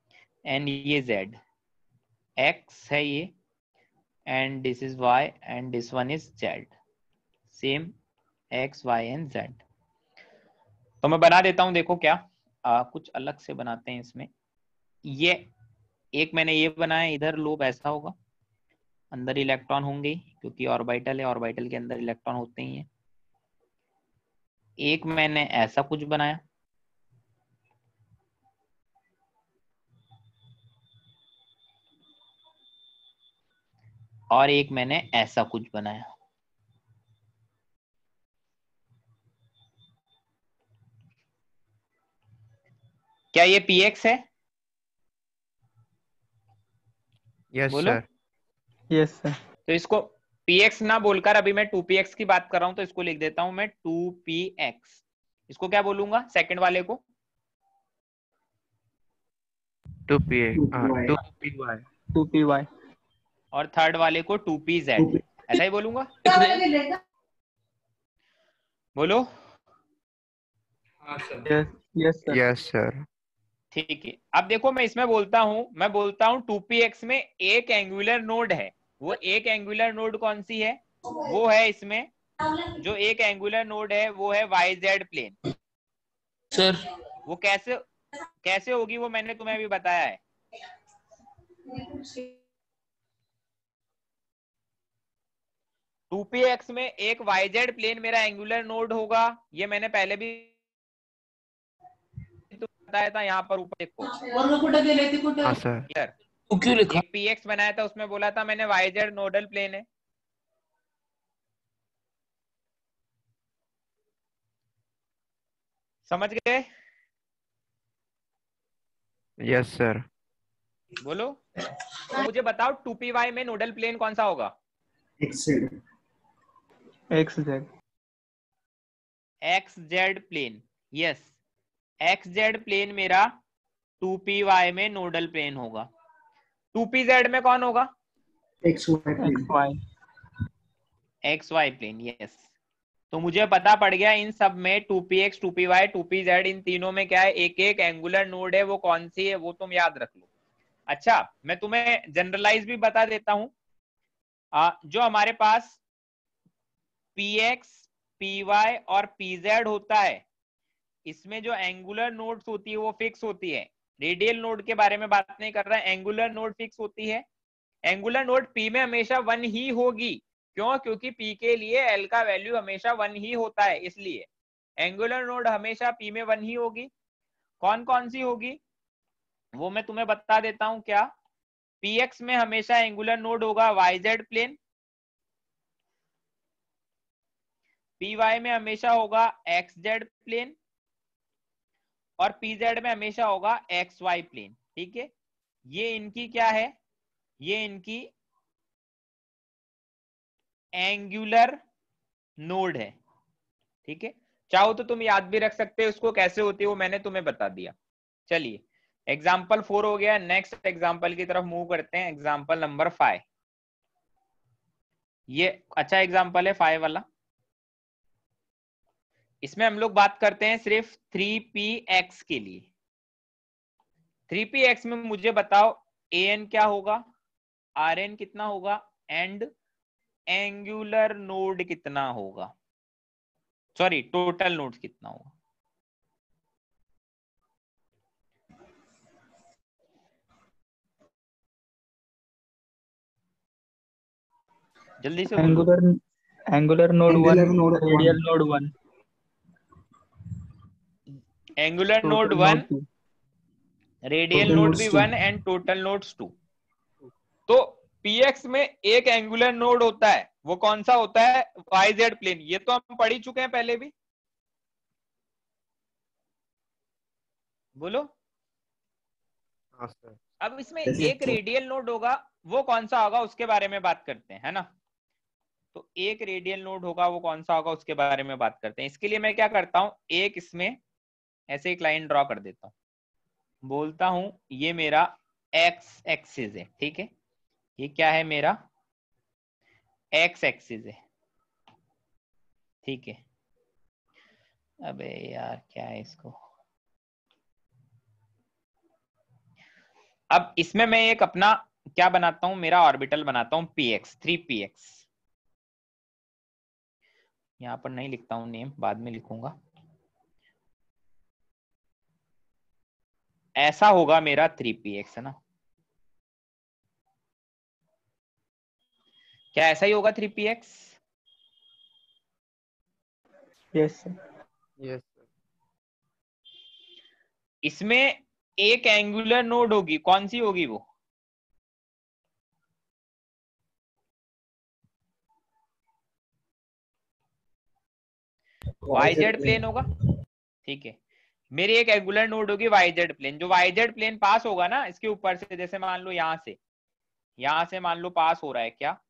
एंड ये z, x है ये, and this is y and this one is z, same x y and z। तो मैं बना देता हूं, देखो क्या कुछ अलग से बनाते हैं इसमें। ये एक मैंने ये बनाया, इधर लूप ऐसा होगा, अंदर इलेक्ट्रॉन होंगे क्योंकि ऑर्बिटल है, ऑर्बिटल के अंदर इलेक्ट्रॉन होते ही हैं। एक मैंने ऐसा कुछ बनाया, और एक मैंने ऐसा कुछ बनाया। क्या ये px है? यस बोलो। सर। Yes sir. तो इसको px ना बोलकर अभी मैं 2px की बात कर रहा हूं, तो इसको लिख देता हूं मैं 2px। इसको क्या बोलूंगा सेकंड वाले को? 2p 2py 2py 2py। और थर्ड वाले को 2pz, ऐसा ही बोलूंगा। बोलो। हाँ sir. Yes yes sir. Yes sir. ठीक है, अब देखो मैं इसमें बोलता हूं, मैं बोलता हूं 2px में एक एंगुलर नोड है। वो एक एंगुलर नोड कौन सी है? वो है इसमें जो एक एंगुलर नोड है वो है yz प्लेन। सर वो कैसे कैसे होगी वो मैंने तुम्हें अभी बताया है। टू पी एक्स में एक yz प्लेन मेरा एंगुलर नोड होगा, ये मैंने पहले भी तो बताया था। यहाँ पर ऊपर देखो हाँ सर। क्लियर, तू क्यों लिखा? एक px बनाया था, उसमें बोला था मैंने yz नोडल प्लेन है। समझ गए? Yes sir. बोलो। तो मुझे बताओ 2py में नोडल प्लेन कौन सा होगा? xz xz। xz plane, yes, xz plane मेरा 2py में नोडल प्लेन होगा। 2pz में कौन होगा? xy plane xy। xy plane, yes. तो मुझे पता पड़ गया इन सब में 2px 2py 2pz इन तीनों में क्या है, एक एक एंगुलर नोड है, वो कौन सी है वो तुम याद रख लो। अच्छा, मैं तुम्हें जनरलाइज भी बता देता हूं। जो हमारे पास px py और pz होता है, इसमें जो एंगुलर नोड्स होती है वो फिक्स होती है। रेडियल नोड के बारे में बात नहीं कर रहा है, एंगुलर नोड फिक्स होती है। एंगुलर नोड p में हमेशा 1 ही होगी। क्यों? क्योंकि p के लिए l का वैल्यू हमेशा 1 ही होता है, इसलिए एंगुलर नोड हमेशा p में 1 ही होगी। कौन कौन सी होगी वो मैं तुम्हें बता देता हूं। क्या? px में हमेशा एंगुलर नोड होगा yz प्लेन, py में हमेशा होगा xz प्लेन, और pz में हमेशा होगा xy प्लेन। ठीक है, ये इनकी क्या है, ये इनकी एंगुलर नोड है। ठीक है, चाहो तो तुम याद भी रख सकते हो उसको, कैसे होती है वो मैंने तुम्हें बता दिया। चलिए, एग्जाम्पल 4 हो गया, नेक्स्ट एग्जाम्पल की तरफ मूव करते हैं। एग्जाम्पल नंबर 5, ये अच्छा एग्जाम्पल है 5 वाला। इसमें हम लोग बात करते हैं सिर्फ 3px के लिए। 3px में मुझे बताओ an क्या होगा, rn कितना होगा, एंड एंगुलर नोड कितना होगा, सॉरी टोटल नोड कितना होगा। जल्दी से बोलो। Angular node 1, angular node radial 1 node 1, angular node total 1, node 2। Radial total node nodes भी 2 1 एंड टोटल नोड्स 2। तो px में एक एंगुलर नोड होता है, वो कौन सा होता है? yz plane. ये तो हम पढ़ ही चुके हैं पहले भी। बोलो। हाँ सर। अब इसमें जैसे एक रेडियल नोड होगा, वो कौन सा होगा उसके बारे में बात करते हैं, है ना। तो एक रेडियल नोड होगा, वो कौन सा होगा उसके बारे में बात करते हैं। इसके लिए मैं क्या करता हूं, एक इसमें ऐसे एक लाइन ड्रॉ कर देता हूं, बोलता हूं ये मेरा एक्स एक्सिस है। ठीक है, ये क्या है, मेरा एक्स एक्सिस है। ठीक है, अबे यार क्या है इसको, अब इसमें मैं एक अपना क्या बनाता हूं, मेरा ऑर्बिटल बनाता हूं px, 3px। यहां पर नहीं लिखता हूं नेम, बाद में लिखूंगा। ऐसा होगा मेरा 3px, है ना? क्या ऐसा ही होगा 3px? Yes sir. Yes sir. इसमें एक एंगुलर नोड होगी, कौन सी होगी वो? YZ प्लेन होगा, ठीक है। मेरी एक एंगुलर नोड होगी YZ प्लेन, जो YZ प्लेन पास होगा ना इसके ऊपर से, जैसे मान लो यहां से मान लो पास हो रहा है क्या,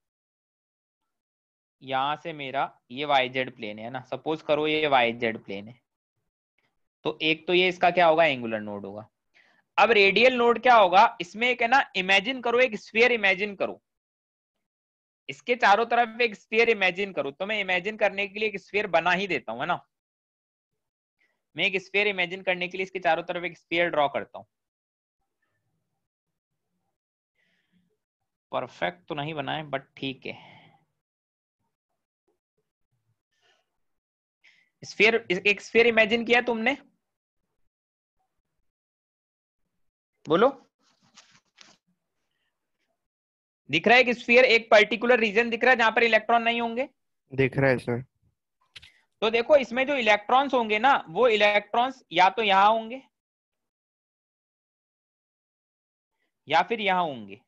यहां से मेरा ये YZ प्लेन है ना, सपोज करो ये YZ प्लेन है, तो एक तो ये इसका क्या होगा, एंगुलर नोड होगा। अब रेडियल नोड क्या होगा, इसमें एक है ना, इमेजिन करो एक स्फीयर इमेजिन करो, इसके चारों तरफ एक स्फीयर इमेजिन करो। तो मैं इमेजिन करने के लिए एक स्फीयर बना ही देता हूं, है ना। मैं एक स्फीयर इमेजिन करने के लिए इसके चारों तरफ एक स्फीयर ड्रॉ करता हूं। परफेक्ट तो नहीं बनाए बट ठीक है। स्फीयर, एक स्फीयर इमेजिन किया तुमने, बोलो। दिख रहा है कि स्फीयर एक पर्टिकुलर रीजन दिख रहा है जहां पर इलेक्ट्रॉन नहीं होंगे? दिख रहा है सर। तो देखो इसमें जो इलेक्ट्रॉन्स होंगे ना, वो इलेक्ट्रॉन्स या तो यहां होंगे या फिर यहां होंगे।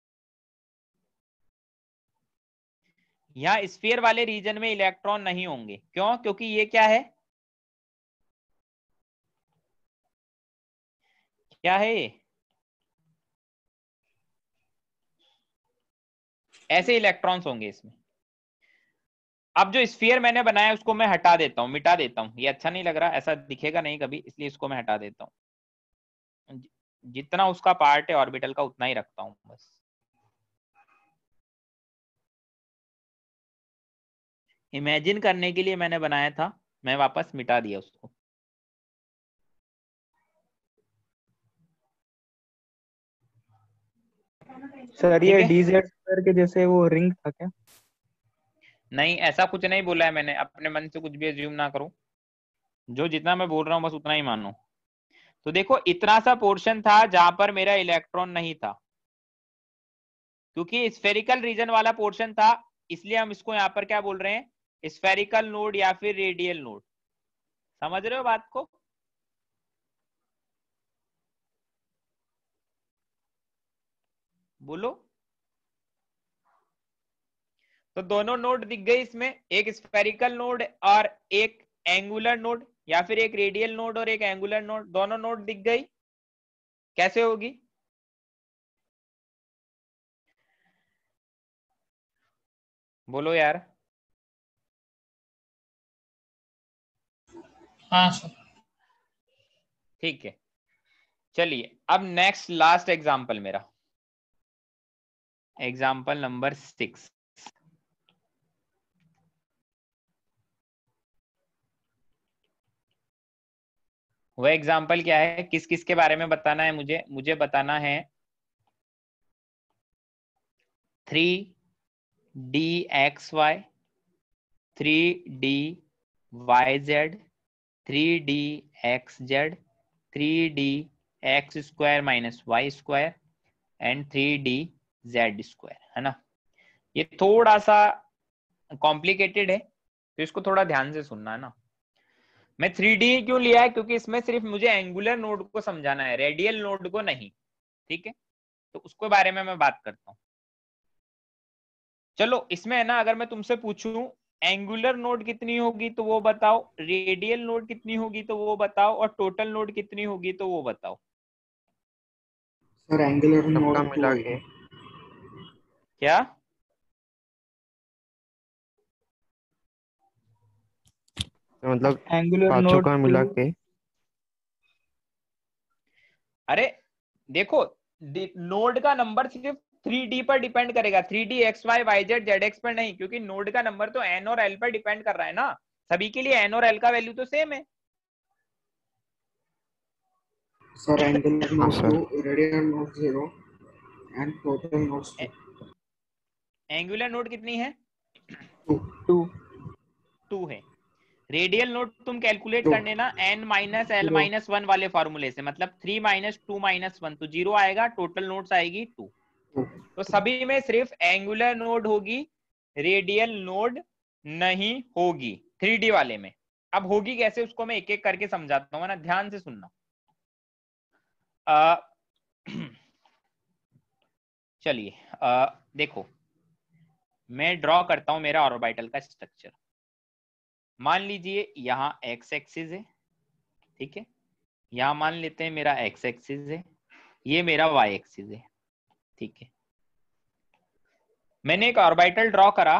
यहां स्फीयर वाले रीजन में इलेक्ट्रॉन नहीं होंगे, क्यों? क्योंकि ये क्या है, क्या है ये, ऐसे इलेक्ट्रॉन्स होंगे इसमें। अब जो स्फीयर मैंने बनाया उसको मैं हटा देता हूं, मिटा देता हूं, ये अच्छा नहीं लग रहा, ऐसा दिखेगा नहीं कभी, इसलिए इसको मैं हटा देता हूं। जितना उसका पार्ट है ऑर्बिटल का उतना ही रखता हूं बस। इमेजिन करने के लिए मैंने बनाया था, मैं वापस मिटा दिया उसको। सर ठीक ये है, DZ स्क्वायर के जैसे वो रिंग था क्या? नहीं ऐसा कुछ नहीं बोला है मैंने, अपने मन से कुछ भी अज्यूम ना करो, जो जितना मैं बोल रहा हूं बस उतना ही मानो। तो देखो इतना सा पोर्शन था जहां पर मेरा इलेक्ट्रॉन नहीं था, क्योंकि स्फेरिकल रीजन वाला पोर्शन था, इसलिए हम इसको यहां पर क्या बोल रहे हैं, स्फेरिकल नोड या फिर रेडियल नोड। समझ रहे हो बात को? बोलो। तो दोनों नोड दिख गए इसमें, एक स्फेरिकल नोड और एक एंगुलर नोड, या फिर एक रेडियल नोड और एक एंगुलर नोड, दोनों नोड दिख गई। कैसे होगी? बोलो यार। हाँ सर। ठीक है, चलिए अब नेक्स्ट लास्ट एग्जांपल मेरा, एग्जांपल नंबर 6। वह एग्जांपल क्या है, किस किस के बारे में बताना है मुझे? मुझे बताना है 3DXY, 3DYZ, 3DXZ, 3DX square minus Y square and 3DZ square, है ना। ये थोड़ा सा कॉम्प्लिकेटेड है, तो इसको थोड़ा ध्यान से सुनना, है ना। मैं 3D क्यों लिया है, क्योंकि इसमें सिर्फ मुझे एंगुलर नोड को समझाना है, रेडियल नोड को नहीं, ठीक है। तो उसके बारे में मैं बात करता हूँ। चलो इसमें है ना, अगर मैं तुमसे पूछूं एंगुलर नोड कितनी होगी तो वो बताओ, रेडियल नोड कितनी होगी तो वो बताओ, और टोटल नोड कितनी होगी तो वो बताओ। सर एंगुलर सबका नोड मिला 2 के। क्या? तो मतलब एंगुलर पांचों नोड का 2। मिला के। अरे देखो, नोड का नंबर सिर्फ 3D पर डिपेंड करेगा, 3D XY YZ ZX पर नहीं, क्योंकि नोड का नंबर तो N और L पर डिपेंड कर रहा है ना। सभी के लिए N और L का वैल्यू तो सेम है। सर एंगुलर हाँ node sir 2, radial node 0 and total nodes 2. Angular node कितनी है? 2 2 है. रेडियल नोड तुम कैलकुलेट 2. करने ना n माइनस एल 0 माइनस 1 वाले फॉर्मूले से, मतलब 3 माइनस 2 माइनस 1 तो 0 आएगा. टोटल नोड्स आएगी 2. तो सभी में सिर्फ एंगुलर नोड होगी, रेडियल नोड नहीं होगी 3D वाले में. अब होगी कैसे उसको मैं एक एक करके समझाता हूँ ना, ध्यान से सुनना. चलिए देखो मैं ड्रॉ करता हूं मेरा ऑर्बिटल का स्ट्रक्चर. मान लीजिए यहाँ एक्स एक्सिस है, ठीक है. यहाँ मान लेते हैं मेरा एक्स एक्सिस है, ये मेरा वाई एक्सिस है, ठीक है. मैंने एक ऑर्बिटल ड्रॉ करा.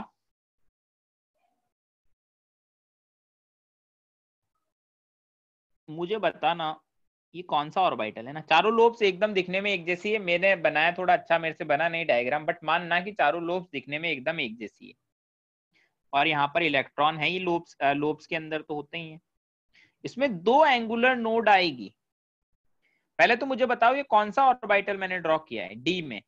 मुझे बताना ये कौन सा ऑर्बिटल है ना. चारों लोब्स एकदम दिखने में एक जैसी है. मैंने बनाया थोड़ा अच्छा, मेरे से बना नहीं डायग्राम, बट मानना कि चारों लोब्स दिखने में एकदम एक जैसी है. और यहाँ पर इलेक्ट्रॉन है ही लोब्स, लोब्स के अंदर तो होते ही है. इसमें 2 एंगुलर नोड आएगी. पहले तो मुझे बताओ ये कौन सा ऑर्बिटल मैंने ड्रॉ किया है डी में.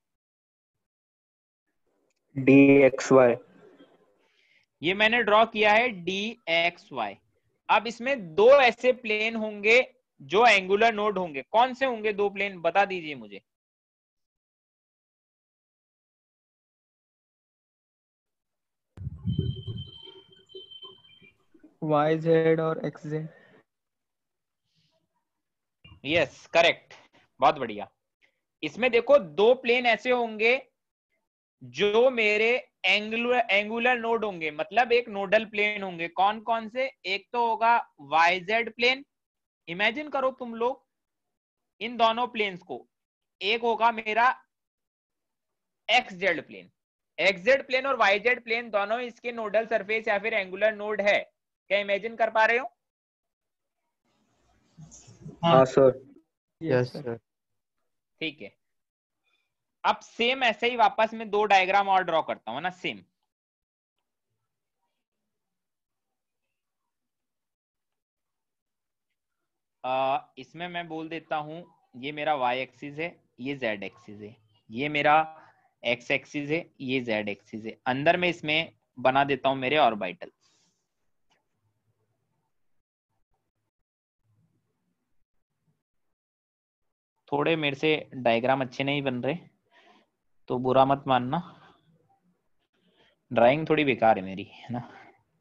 DXY ये मैंने ड्रॉ किया है DXY. अब इसमें 2 ऐसे प्लेन होंगे जो एंगुलर नोड होंगे. कौन से होंगे 2 प्लेन, बता दीजिए मुझे. YZ और XZ. यस करेक्ट, बहुत बढ़िया. इसमें देखो 2 प्लेन ऐसे होंगे जो मेरे एंगुलर नोड होंगे, मतलब एक नोडल प्लेन होंगे. कौन कौन से? एक तो होगा YZ प्लेन. इमेजिन करो तुम लोग इन दोनों प्लेन्स को. एक होगा मेरा XZ प्लेन. XZ प्लेन और YZ प्लेन दोनों इसके नोडल सरफेस या फिर एंगुलर नोड है. क्या इमेजिन कर पा रहे हो? हाँ सर. Yes sir. सर. ठीक है. अब सेम ऐसे ही वापस में 2 डायग्राम और ड्रॉ करता हूं ना. सेम इसमें मैं बोल देता हूं ये मेरा y एक्सिस है, ये z एक्सिस है. ये मेरा x एक्सिस है, ये z एक्सिस है. अंदर में इसमें बना देता हूं मेरे ऑर्बिटल. थोड़े मेरे से डायग्राम अच्छे नहीं बन रहे तो बुरा मत मानना. ड्राइंग थोड़ी बेकार है मेरी, है ना,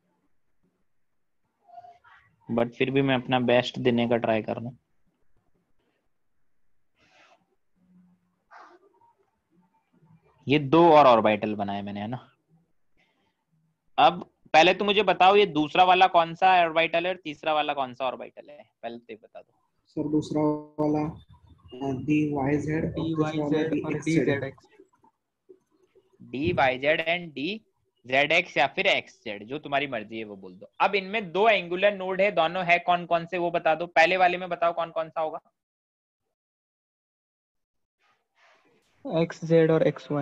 बट फिर भी मैं अपना बेस्ट देने का ट्राई कर रहा हूं. ये 2 और ऑर्बिटल बनाए मैंने, है ना. अब पहले तो मुझे बताओ ये दूसरा वाला कौन सा ऑर्बिटल है और तीसरा वाला कौन सा ऑर्बिटल है. पहले तो ये बता दो. सर दूसरा वाला DYZ और तीसरा वाला DYZ और DXZ. DZX. DYZ and DZX या फिर XZ, जो तुम्हारी मर्जी है वो बोल दो. अब इनमें 2 एंगुलर नोड है, दोनों है कौन कौन से वो बता दो. पहले वाले में बताओ कौन कौन सा होगा. XZ और XY.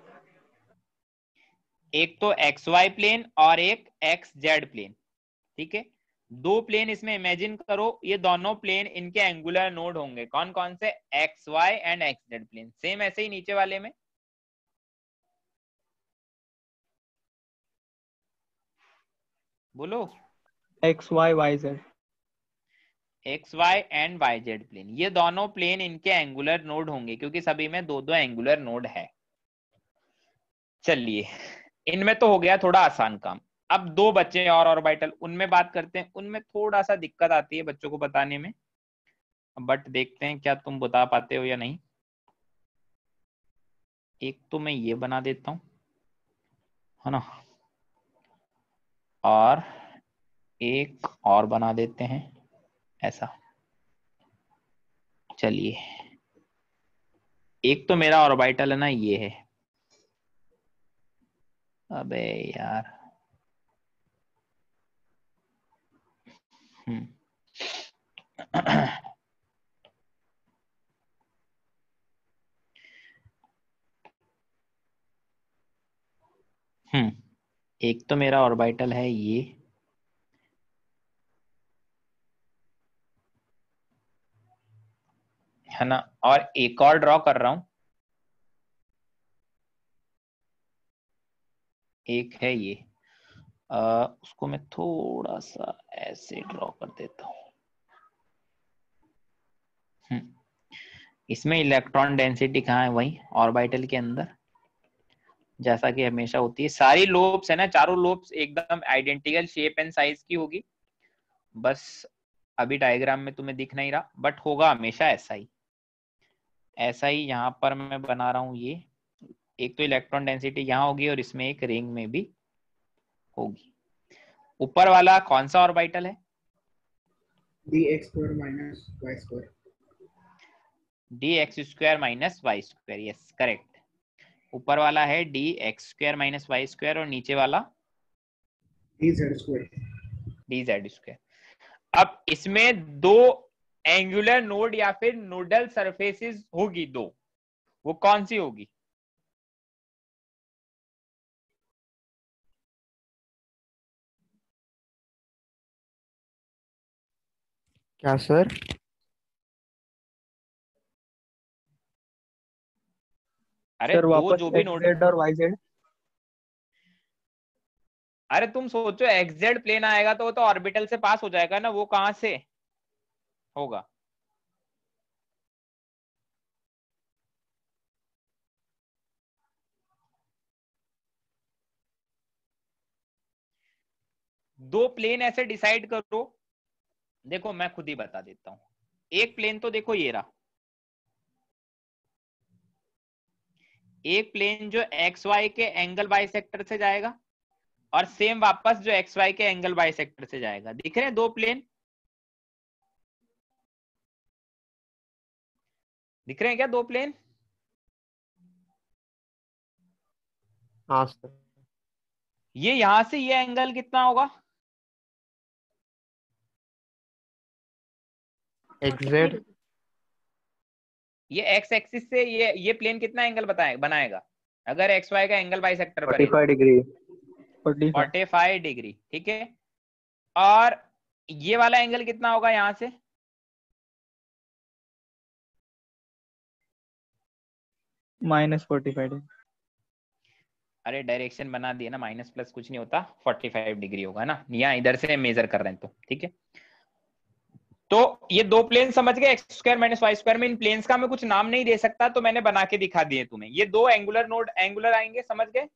एक तो XY प्लेन और एक XZ प्लेन, ठीक है. 2 प्लेन इसमें इमेजिन करो. ये दोनों प्लेन इनके एंगुलर नोड होंगे. कौन कौन से? XY and XZ plane. Same ऐसे ही नीचे वाले में बोलो. XYYZ. XY and YZ plane, ये दोनों प्लेन इनके एंगुलर नोड होंगे क्योंकि सभी में 2 एंगुलर नोड है. चलिए इनमें तो हो गया थोड़ा आसान काम. अब 2 बच्चे हैं और ऑर्बिटल, उनमें बात करते हैं. उनमें थोड़ा सा दिक्कत आती है बच्चों को बताने में, बट देखते हैं क्या तुम बता पाते हो या नहीं. एक तो मैं ये बना देता हूं, है ना, और एक और बना देते हैं ऐसा. चलिए एक तो मेरा ऑर्बिटल है ना, ये है. अबे यार एक तो मेरा ऑर्बिटल है ये, है ना। और एक और ड्रॉ कर रहा हूं, एक है ये, उसको मैं थोड़ा सा ऐसे ड्रॉ कर देता हूं। इसमें इलेक्ट्रॉन डेंसिटी कहाँ है, वही ऑर्बिटल के अंदर, जैसा कि हमेशा होती है। सारी लोब्स है ना, चारों लोब्स एकदम आइडेंटिकल शेप एंड साइज की होगी, बस अभी डायग्राम में तुम्हें दिख नहीं रहा, बट होगा हमेशा ऐसा ही। ऐसा ही यहाँ पर मैं बना रहा हूँ ये, एक तो इलेक्ट्रॉन डेंसिटी यहाँ होगी और इसमें एक रिंग में भी होगी। ऊपर वाला कौन सा ऑर्बिटल है? dx square minus y square. dx square minus Y square, yes correct. ऊपर वाला है dx square minus Y square और नीचे वाला dz square. dz square. अब इसमें दो एंगुलर नोड या फिर नोडल सरफेसेस होगी दो, वो कौन सी होगी? क्या सर? अरे सर दो वापस जो भी एक्स नोड, जेड और वाई जेड। अरे तुम सोचो एक्सजेड प्लेन आएगा तो वो तो ऑर्बिटल से पास हो जाएगा ना, वो कहां से होगा? दो प्लेन ऐसे डिसाइड करो, देखो मैं खुद ही बता देता हूं। एक प्लेन तो देखो ये रहा, एक प्लेन जो एक्स वाई के एंगल बाइसेक्टर से जाएगा और सेम वापस जो एक्स वाई के एंगल बाइसेक्टर से जाएगा। दिख रहे हैं दो प्लेन? दिख रहे हैं क्या दो प्लेन? हाँ सर। ये यहां से ये एंगल कितना होगा? एक्जेड। ये एक्स एक्सिस से ये प्लेन कितना एंगल बनाएगा अगर एक्स वाई का एंगल बाइसेक्टर करे? 45 डिग्री। 45। 45 डिग्री, ठीक है। और ये वाला एंगल कितना होगा यहां से? -45 डिग्री। अरे डायरेक्शन बना दिया ना, माइनस प्लस कुछ नहीं होता, 45 डिग्री होगा ना, यहाँ इधर से मेजर कर रहे हैं तो ठीक है। तो ये दो प्लेन समझ गए, X square minus Y square में इन प्लेन्स का मैं कुछ नाम नहीं दे सकता तो मैंने बना के दिखा दिए तुम्हें। ये दो एंगुलर नोड एंगुलर आएंगे, समझ गए?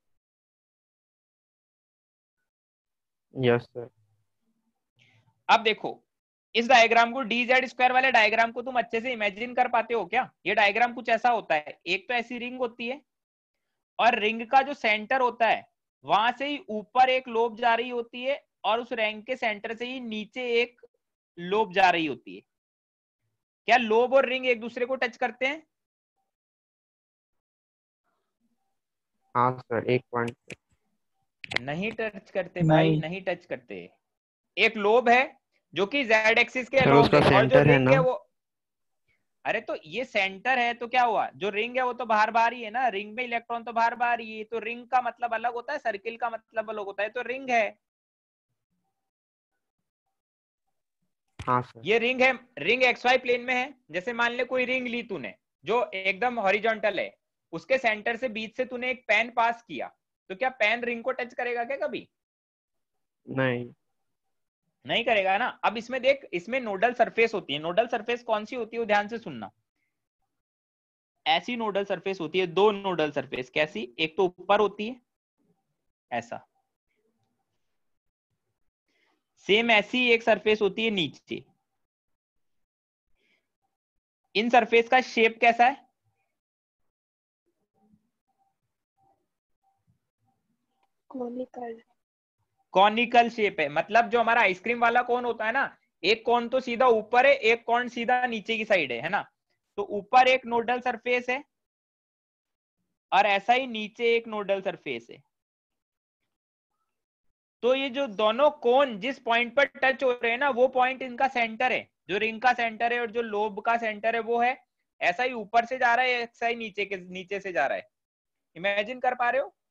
Yes sir. अब देखो इस डायग्राम को, dz स्क्वायर वाले डायग्राम को तुम अच्छे से इमेजिन कर पाते हो क्या? ये डायग्राम कुछ ऐसा होता है, एक तो ऐसी रिंग होती है और रिंग का जो सेंटर होता है वहां से ही ऊपर एक लोब जा रही होती है और उस रिंग के सेंटर से ही नीचे एक लोब जा रही होती है। क्या लोब और रिंग एक दूसरे को टच करते हैं? हाँ सर, एक पॉइंट। नहीं टच करते भाई, नहीं। नहीं टच करते। एक लोब है जो कि जेड एक्सिस के सर अलोंग उसका है और जो सेंटर है रिंग ना? है वो, अरे तो ये सेंटर है तो क्या हुआ, जो रिंग है वो तो बाहर बाहर ही है ना, रिंग में इलेक्ट्रॉन तो बाहर बाहर ही है, तो रिंग का मतलब अलग होता है, सर्किल का मतलब अलग होता है, तो रिंग है। हाँ सर। ये रिंग है, रिंग एक्स वाई प्लेन में है। जैसे मान ले कोई रिंग ली तूने जो एकदम हॉरिजॉन्टल है, उसके सेंटर से बीच से तूने एक पेन पास किया, तो क्या पेन रिंग को टच करेगा क्या कभी? नहीं। नहीं करेगा ना। अब इसमें देख, इसमें नोडल सरफेस होती है। नोडल सरफेस कौन सी होती है वो ध्यान से सुनना। ऐसी नोडल सरफेस होती है, दो नोडल सरफेस। कैसी? एक तो ऊपर होती है ऐसा, सेम ऐसी एक सरफेस होती है नीचे। इन सरफेस का शेप कैसा है? कॉनिकल। कॉनिकल शेप है। मतलब जो हमारा आइसक्रीम वाला कोन होता है ना, एक कोन तो सीधा ऊपर है, एक कोन सीधा नीचे की साइड है ना। तो ऊपर एक नोडल सरफेस है और ऐसा ही नीचे एक नोडल सरफेस है। तो ये जो दोनों कोन जिस पॉइंट पर टच हो रहे हैं ना, वो पॉइंट इनका सेंटर है। जो रिंग का सेंटर है और जो लोब का सेंटर है वो है। ऐसा ही ऊपर से जा रहा है, ऐसा ही नीचे से जा रहा है। इमेजिन कर पा रहे हो?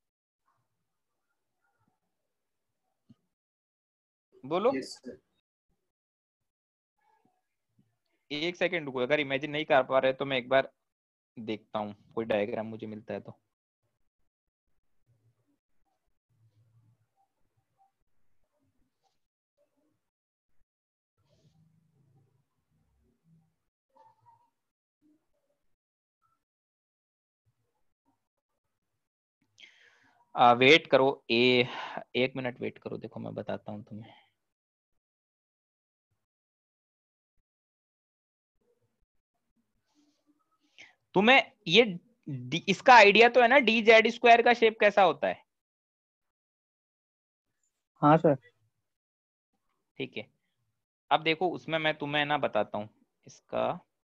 बोलो। Yes sir. एक सेकंड रुको, अगर इमेजिन नहीं कर पा रहे तो मैं एक बार देखता हूँ कोई डायग्राम मुझे मिलता है तो। वेट करो, 1 मिनट वेट करो, देखो मैं बताता हूँ तुम्हें। तुम्हें ये इसका आइडिया तो है ना, डी जेड स्क्वायर का शेप कैसा होता है? हाँ सर। ठीक है, अब देखो उसमें मैं तुम्हें ना बताता हूँ इसका।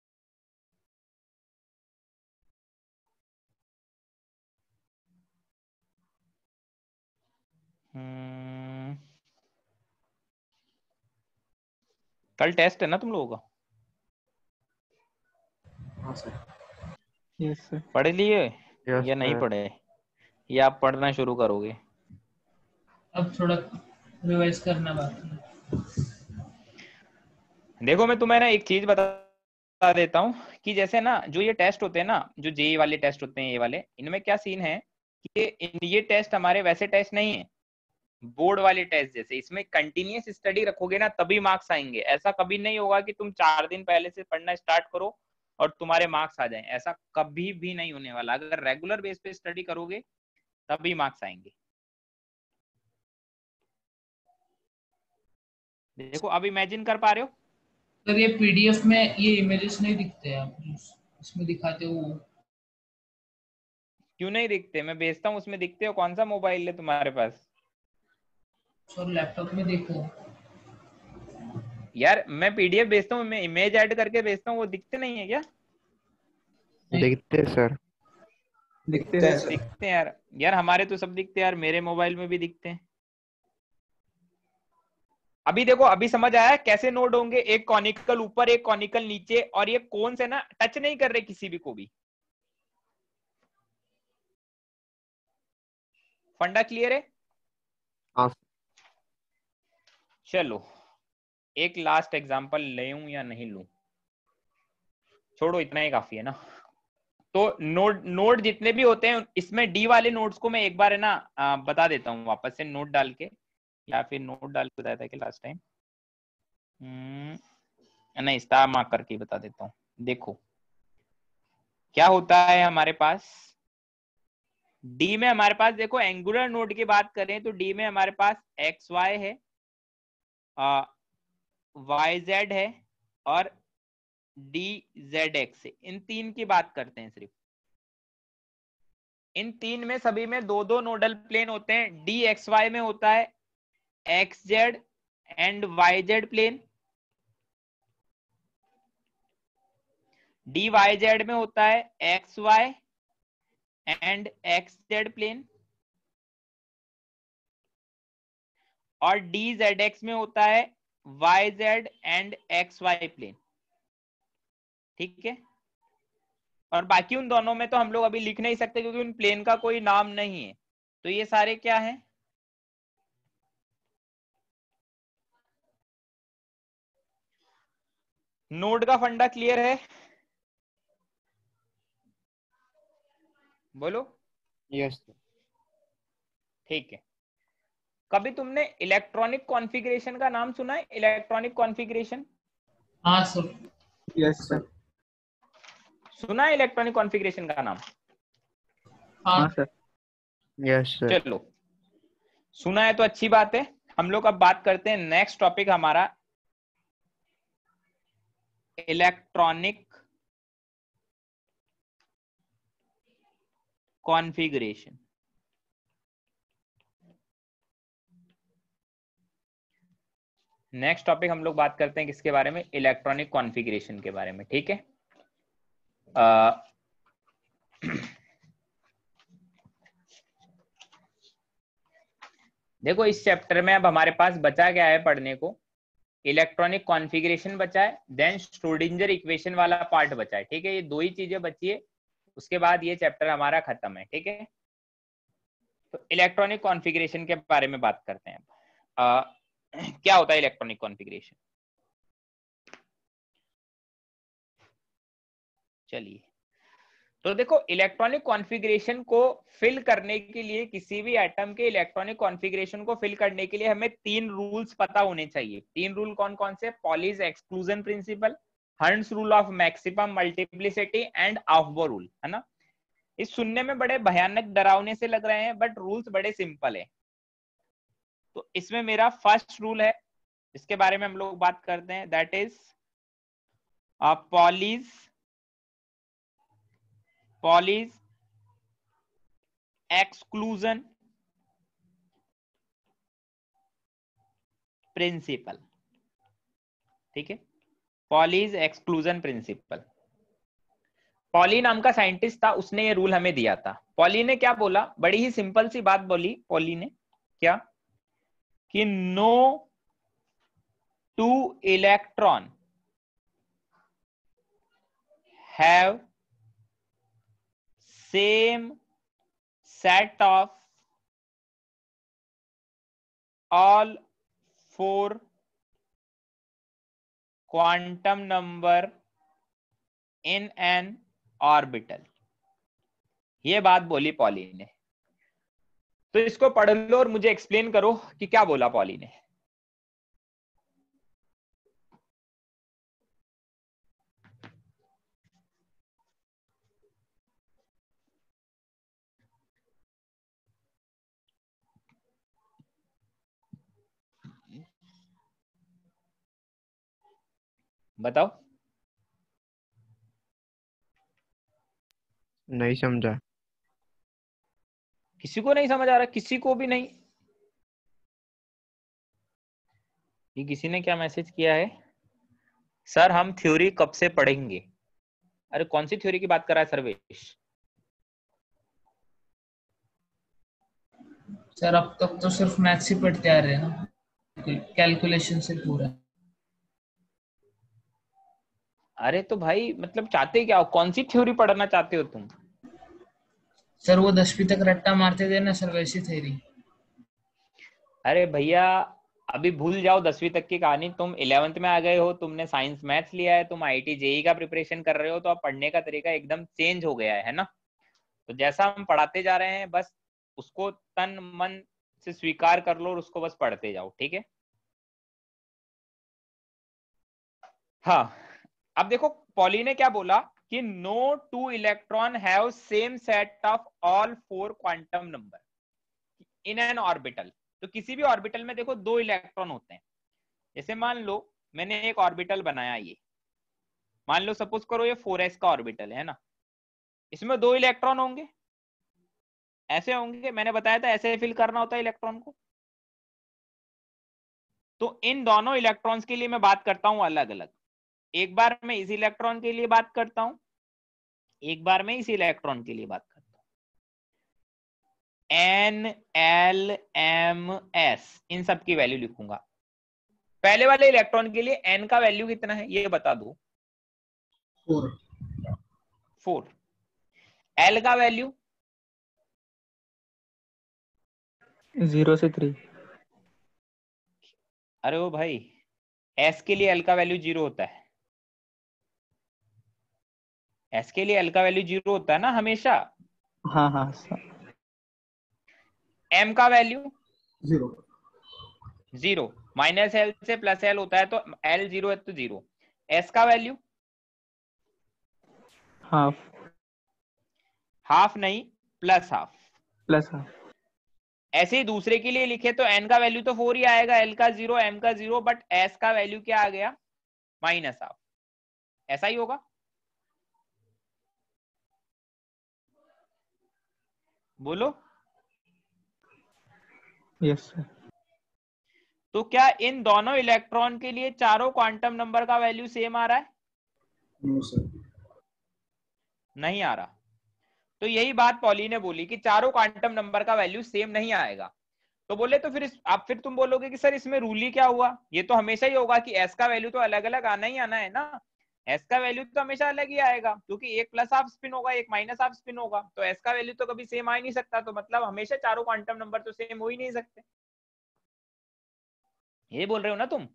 कल टेस्ट है ना तुम लोगों का? हाँ सर। Yes sir. पढ़ लिए यस या नहीं सर। पढ़े, या आप पढ़ना शुरू करोगे? अब थोड़ा रिवाइज करना बाकी है। देखो मैं तुम्हें ना एक चीज बता देता हूँ कि जैसे ना जो ये टेस्ट होते हैं ना, जो जेई वाले टेस्ट होते हैं ये वाले, इनमें क्या सीन है कि ये टेस्ट हमारे वैसे टेस्ट नहीं है बोर्ड वाले टेस्ट जैसे। इसमें कंटिन्यूअस स्टडी रखोगे ना तभी मार्क्स आएंगे। ऐसा कभी नहीं होगा कि तुम 4 दिन पहले से पढ़ना स्टार्ट करो और तुम्हारे मार्क्स आ जाएं, ऐसा कभी भी नहीं होने वाला। अगर रेगुलर बेस पे स्टडी करोगे तभी मार्क्स आएंगे। देखो अब इमेजिन कर पा रहे हो? सर ये पीडीएफ में ये इमेजेस नहीं दिखते हैं आप इसमें दिखाते हो। क्यों नहीं दिखते? मैं भेजता हूँ, उसमें दिखते हो। कौन सा मोबाइल है तुम्हारे पास? सर लैपटॉप में देखो। यार मैं पीडीएफ भेजता हूँ, मैं इमेज ऐड करके भेजता हूँ, वो दिखते नहीं है क्या? दिखते सर। दिखते हैं सर। दिखते हैं यार। यार हमारे तो सब दिखते हैं यार, मेरे मोबाइल में भी दिखते हैं। अभी देखो, अभी समझ आया कैसे नोड होंगे? एक कॉनिकल ऊपर, एक कॉनिकल नीचे, और ये कौन से ना टच नहीं कर रहे किसी भी को भी। फंडा क्लियर है? हाँ चलो एक लास्ट एग्जांपल लूं या नहीं लूं? छोड़ो, इतना ही काफी है ना। तो नोड जितने भी होते हैं इसमें डी वाले नोड्स को मैं एक बार है ना बता देता हूँ वापस से नोट डाल के, या फिर नोट डाल के बताया था कि लास्ट टाइम। नहीं, स्टार मार्क करके बता देता हूँ। देखो क्या होता है हमारे पास डी में। हमारे पास देखो एंगुलर नोड की बात करें तो डी में हमारे पास एक्स वाई है, वाई जेड है, और डी जेड एक्स है। इन तीन की बात करते हैं सिर्फ। इन तीन में सभी में दो दो नोडल प्लेन होते हैं। डी एक्स वाई में होता है X Z and Y Z plane, D Y Z में होता है X Y and X Z plane, और डी जेड एक्स में होता है Y Z and X Y plane. ठीक है, और बाकी उन दोनों में तो हम लोग अभी लिख नहीं सकते क्योंकि उन प्लेन का कोई नाम नहीं है। तो ये सारे क्या हैं? नोड का फंडा क्लियर है? बोलो। Yes sir. ठीक है, कभी तुमने इलेक्ट्रॉनिक कॉन्फ़िगरेशन का नाम सुना है? Electronic configuration? हाँ सर। Yes sir. सुना है इलेक्ट्रॉनिक कॉन्फ़िगरेशन का नाम? हाँ हाँ सर। Yes sir. चलो, सुना है तो अच्छी बात है। हम लोग अब बात करते हैं, नेक्स्ट टॉपिक हमारा इलेक्ट्रॉनिक कॉन्फ़िगरेशन। नेक्स्ट टॉपिक हम लोग बात करते हैं किसके बारे में? इलेक्ट्रॉनिक कॉन्फ़िगरेशन के बारे में। ठीक है, देखो इस चैप्टर में अब हमारे पास बचा क्या है पढ़ने को? इलेक्ट्रॉनिक कॉन्फ़िगरेशन बचा है, देन श्रोडिंगर इक्वेशन वाला पार्ट बचा है। ठीक है, ये दो ही चीजें बची है, उसके बाद ये चैप्टर हमारा खत्म है। ठीक है, तो इलेक्ट्रॉनिक कॉन्फ़िगरेशन के बारे में बात करते हैं। क्या होता है इलेक्ट्रॉनिक कॉन्फ़िगरेशन? चलिए, तो देखो इलेक्ट्रॉनिक कॉन्फ़िगरेशन को फिल करने के लिए, किसी भी एटम के इलेक्ट्रॉनिक कॉन्फ़िगरेशन को फिल करने के लिए हमें 3 रूल्स पता होने चाहिए। 3 रूल कौन कौन से? Pauli's exclusion principle, Hund's rule of maximum multiplicity and Aufbau rule, है ना। इस सुनने में बड़े भयानक डरावने से लग रहे हैं, बट रूल्स बड़े सिंपल है। तो इसमें मेरा फर्स्ट रूल है, इसके बारे में हम लोग बात करते हैं, that is Pauli's exclusion principle. ठीक है, पॉलीज एक्सक्लूजन प्रिंसिपल। पॉली नाम का साइंटिस्ट था, उसने ये रूल हमें दिया था। पॉली ने क्या बोला? बड़ी ही सिंपल सी बात बोली पॉली ने, क्या कि no two electron have same set of all 4 quantum number in an orbital। ये बात बोली पॉली ने। तो इसको पढ़ लो और मुझे एक्सप्लेन करो कि क्या बोला पॉली ने। बताओ। नहीं समझा। किसी को नहीं समझ आ रहा? किसी को भी नहीं? ये किसी ने क्या मैसेज किया है? सर हम थ्योरी कब से पढ़ेंगे? अरे कौन सी थ्योरी की बात कर रहा है सर्वेश? सर अब तक तो सिर्फ मैथ्स ही पढ़ते आ रहे हैं ना, कैलकुलेशन से पूरा। अरे तो भाई मतलब चाहते क्या हो? कौन सी थ्योरी पढ़ना चाहते हो तुम? सर वो 10वीं तक रट्टा मारते थे ना सर, वैसी थ्योरी। अरे भैया अभी भूल जाओ 10वीं तक की कहानी। तुम 11th में आ गए हो, तुमने साइंस मैथ्स लिया है, तुम आईआईटी जेई का प्रिपरेशन कर रहे हो, तो अब पढ़ने का तरीका एकदम चेंज हो गया है ना। तो जैसा हम पढ़ाते जा रहे हैं बस उसको तन मन से स्वीकार कर लो और उसको बस पढ़ते जाओ, ठीक है। हाँ, अब देखो पॉली ने क्या बोला कि no two electron have same set of all 4 quantum number in an orbital. तो किसी भी ऑर्बिटल में देखो 2 इलेक्ट्रॉन होते हैं। जैसे मान लो मैंने एक ऑर्बिटल बनाया, ये मान लो सपोज करो ये 4s का ऑर्बिटल है ना, इसमें 2 इलेक्ट्रॉन होंगे, ऐसे होंगे। मैंने बताया था ऐसे फिल करना होता है इलेक्ट्रॉन को। तो इन दोनों इलेक्ट्रॉन्स के लिए मैं बात करता हूं अलग अलग। एक बार मैं इस इलेक्ट्रॉन के लिए बात करता हूं, एक बार मैं इस इलेक्ट्रॉन के लिए बात करता हूं। N L M S इन सब की वैल्यू लिखूंगा। पहले वाले इलेक्ट्रॉन के लिए N का वैल्यू कितना है ये बता दो। 4। L का वैल्यू 0 से 3। अरे ओ भाई, S के लिए L का वैल्यू 0 होता है। S के लिए L का वैल्यू 0 होता है ना हमेशा। हाँ हाँ M का वैल्यू 0। 0, माइनस L से प्लस L होता है, तो L 0 है तो 0। S का वैल्यू हाफ। हाफ नहीं, प्लस हाफ। Plus half. ऐसे ही दूसरे के लिए लिखे तो N का वैल्यू तो 4 ही आएगा, L का 0, M का 0, बट S का वैल्यू क्या आ गया? Minus half. ऐसा ही होगा। बोलो। Yes sir. तो क्या इन दोनों इलेक्ट्रॉन के लिए चारों क्वांटम नंबर का वैल्यू सेम आ रहा है? No sir. नहीं आ रहा। तो यही बात पॉली ने बोली कि चारों क्वांटम नंबर का वैल्यू सेम नहीं आएगा। तो बोले तो फिर आप फिर तुम बोलोगे कि सर इसमें रूल ही क्या हुआ? ये तो हमेशा ही होगा कि एस का वैल्यू तो अलग अलग आना ही आना है ना। एस का वैल्यू तो हमेशा अलग ही आएगा, क्योंकि एक प्लस हाफ स्पिन होगा, एक माइनस हाफ स्पिन होगा। तो एस का वैल्यू तो कभी सेम आ ही नहीं सकता। तो मतलब हमेशा चारों क्वांटम नंबर तो सेम हो ही नहीं सकते। ये बोल रहे हो ना तुम?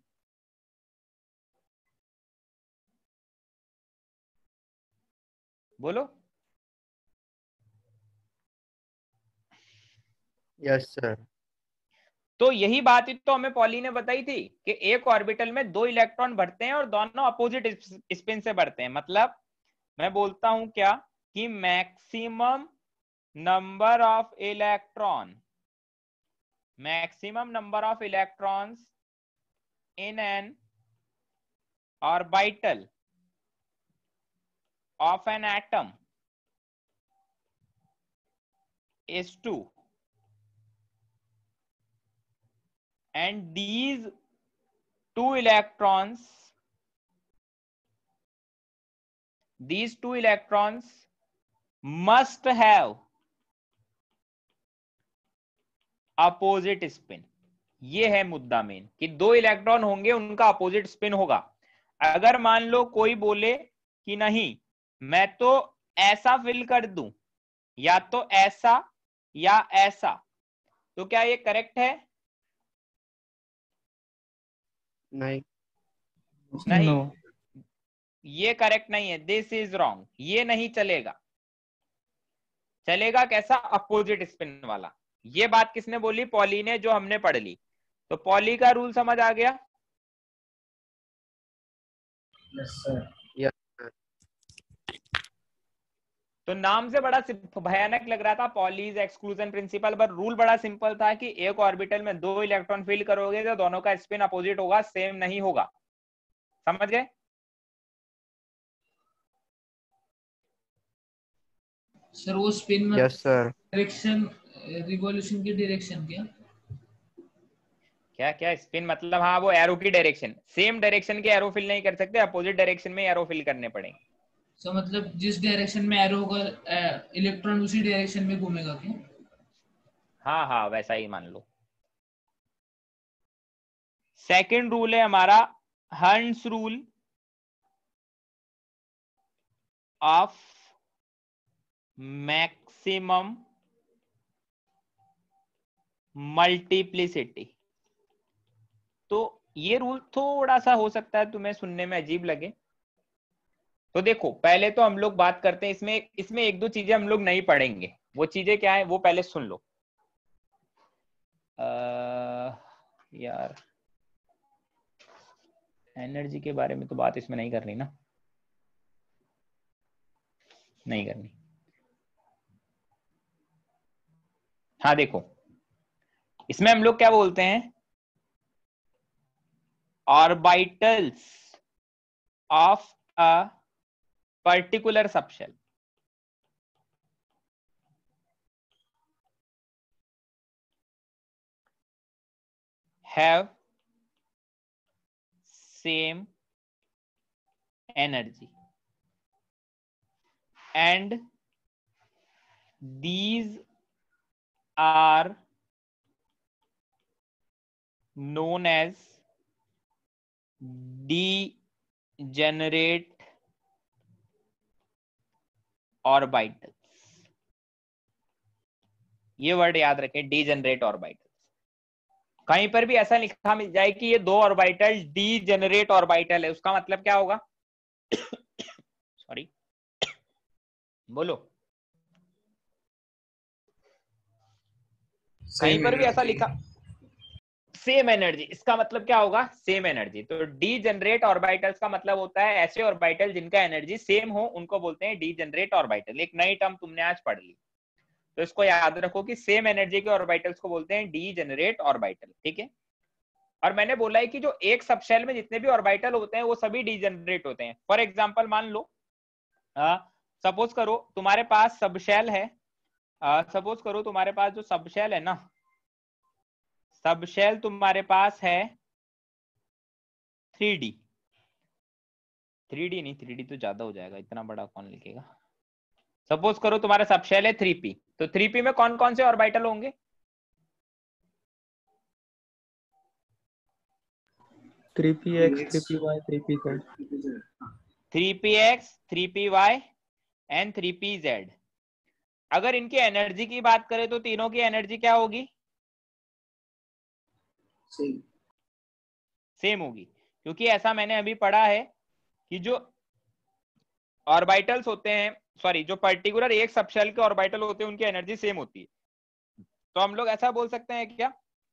बोलो। Yes sir. तो यही बात ही तो हमें पॉली ने बताई थी कि एक ऑर्बिटल में 2 इलेक्ट्रॉन बढ़ते हैं और दोनों अपोजिट स्पिन से बढ़ते हैं। मतलब मैं बोलता हूं क्या कि maximum number of electrons in an orbital of an atom is 2 and these 2 electrons must have opposite spin। ये है मुद्दा मेन कि 2 इलेक्ट्रॉन होंगे, उनका अपोजिट स्पिन होगा। अगर मान लो कोई बोले कि नहीं मैं तो ऐसा फिल कर दूं, या तो ऐसा या ऐसा, तो क्या ये करेक्ट है? नहीं। नहीं, No. ये करेक्ट नहीं है, दिस इज रॉन्ग, ये नहीं चलेगा। चलेगा कैसा? अपोजिट स्पिन वाला। ये बात किसने बोली? पॉली ने, जो हमने पढ़ ली। तो पॉली का रूल समझ आ गया? Yes sir. Yes sir. तो नाम से बड़ा भयानक लग रहा था पॉलीज एक्सक्लूजन प्रिंसिपल, पर रूल बड़ा सिंपल था कि एक ऑर्बिटल में 2 इलेक्ट्रॉन फिल करोगे तो दोनों का स्पिन अपोजिट होगा, सेम नहीं होगा। समझ गए? सर वो स्पिन में यस सर। डायरेक्शन, रिवॉल्यूशन की डायरेक्शन क्या? क्या क्या स्पिन मतलब? हाँ, वो एरो की डायरेक्शन। सेम डायरेक्शन के एरो फिल नहीं कर सकते, अपोजिट डायरेक्शन में एरो फिल करने पड़ेंगे। सो मतलब जिस डायरेक्शन में एरो होगा इलेक्ट्रॉन उसी डायरेक्शन में घूमेगा क्या? हाँ हाँ, वैसा ही मान लो। सेकंड रूल है हमारा Hund's rule of maximum multiplicity. तो ये रूल थोड़ा सा हो सकता है तुम्हें सुनने में अजीब लगे। तो देखो, पहले तो हम लोग बात करते हैं, इसमें एक दो चीजें हम लोग नहीं पढ़ेंगे। वो चीजें क्या है वो पहले सुन लो। यार, एनर्जी के बारे में तो बात इसमें नहीं करनी ना, नहीं करनी। हाँ देखो, इसमें हम लोग क्या बोलते हैं? Orbitals of a particular subshell have same energy and these are known as degenerate orbitals। ये वर्ड याद रखें, डीजेनरेट ऑर्बिटल्स। कहीं पर भी ऐसा लिखा मिल जाए कि ये 2 ऑर्बिटल डीजेनरेट ऑर्बिटल है, उसका मतलब क्या होगा? सॉरी, बोलो। कहीं पर भी ऐसा लिखा सेम एनर्जी, इसका मतलब क्या होगा? Same energy. तो डीजेनरेट ऑर्बिटल्स का मतलब होता है ऐसे ऑर्बिटल जिनका एनर्जी सेम हो, उनको बोलते हैं डीजेनरेट ऑर्बिटल। एक नई टर्म तुमने आज पढ़ ली, तो इसको याद रखो कि सेम एनर्जी के ऑर्बिटल्स को बोलते हैं डीजेनरेट ऑर्बिटल। ठीक है? और मैंने बोला है कि जो एक सबशेल में जितने भी ऑर्बिटल होते हैं वो सभी डीजेनरेट होते हैं। फॉर एग्जांपल मान लो, सपोज करो तुम्हारे पास सबशेल है, सपोज करो तुम्हारे पास जो सबशेल है ना, सबशेल तुम्हारे पास है 3D। 3D नहीं, 3D तो ज्यादा हो जाएगा, इतना बड़ा कौन लिखेगा। सपोज करो तुम्हारा सबशेल है 3p, तो 3p में कौन कौन से ऑर्बिटल होंगे? 3px, 3py, 3pz। 3px, 3py and 3pz। अगर इनकी एनर्जी की बात करें तो तीनों की एनर्जी क्या होगी? सेम होगी, क्योंकि ऐसा मैंने अभी पढ़ा है कि जो ऑर्बिटल्स होते हैं, सॉरी जो पर्टिकुलर एक सबशेल के ऑर्बिटल होते हैं उनकी एनर्जी सेम होती है। तो हम लोग ऐसा बोल सकते हैं क्या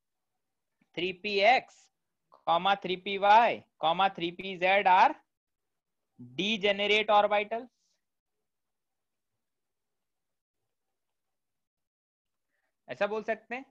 3px, 3py, 3pz are degenerate orbitals. ऐसा बोल सकते हैं?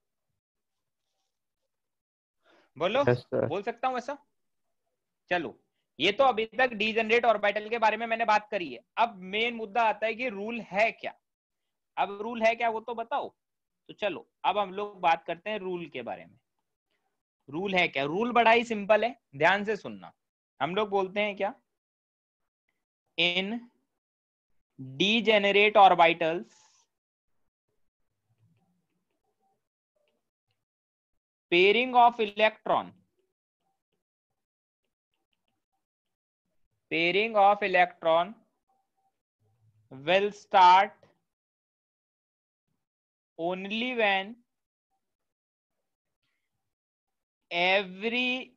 बोलो। Yes sir. बोल सकता हूं ऐसा? चलो, ये तो अभी तक डीजेनरेट ऑर्बिटल के बारे में मैंने बात करी है। अब मेन मुद्दा आता है कि रूल है क्या। अब रूल है क्या वो तो बताओ। तो चलो अब हम लोग बात करते हैं रूल के बारे में। रूल है क्या? रूल बड़ा ही सिंपल है, ध्यान से सुनना। हम लोग बोलते हैं क्या, in degenerate orbitals pairing of electron will start only when every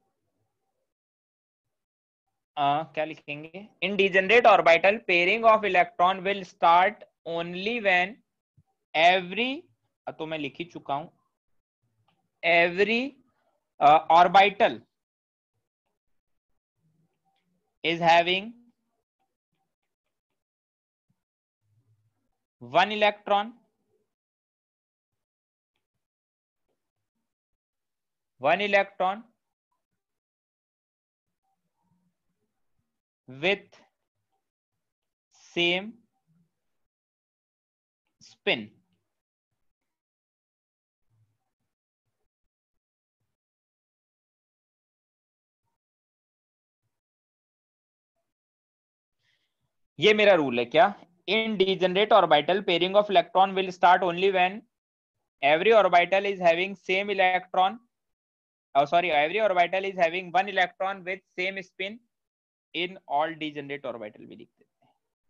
क्या लिखेंगे, in degenerate orbital pairing of electron will start only when every, तो मैं लिख ही चुका हूं, every orbital is having one electron with same spin। ये मेरा रूल है क्या, in degenerate orbital pairing of electron will start only when every orbital is having same electron, every orbital is having one electron with same spin in all degenerate orbital भी लिख देते हैं।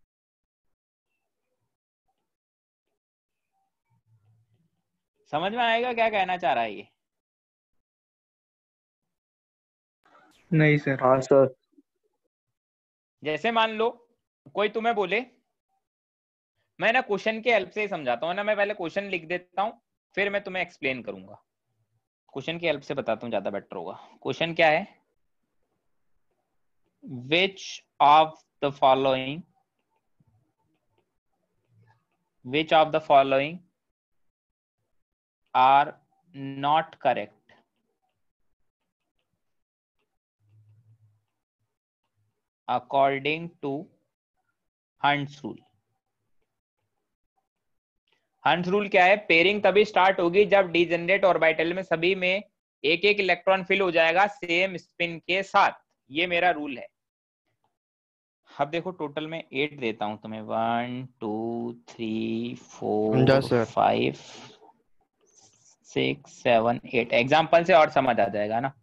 समझ में आएगा क्या कहना चाह रहा है ये? नहीं सर। हाँ सर। जैसे मान लो कोई तुम्हें बोले, मैं ना क्वेश्चन के हेल्प से ही समझाता हूँ ना, मैं पहले क्वेश्चन लिख देता हूँ फिर मैं तुम्हें एक्सप्लेन करूंगा। क्वेश्चन की हेल्प से बताता हूँ, ज्यादा बेटर होगा। क्वेश्चन क्या है, which of the following are not correct according to Hund's rule. Hund's rule क्या है, पेयरिंग तभी स्टार्ट होगी जब डीजेनरेट ऑर्बिटल में सभी में एक एक इलेक्ट्रॉन फिल हो जाएगा सेम स्पिन के साथ। ये मेरा रूल है। अब देखो टोटल में 8 देता हूं तुम्हें, 1 2 3 4 यस सर। 5 6 7 8। एग्जाम्पल से और समझ आ जाएगा ना।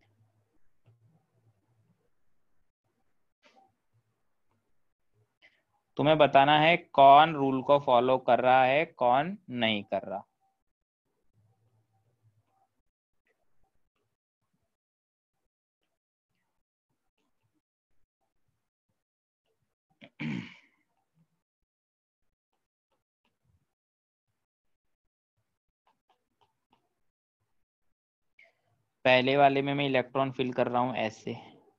तुम्हें बताना है कौन रूल को फॉलो कर रहा है कौन नहीं कर रहा। पहले वाले में मैं इलेक्ट्रॉन फिल कर रहा हूं ऐसे,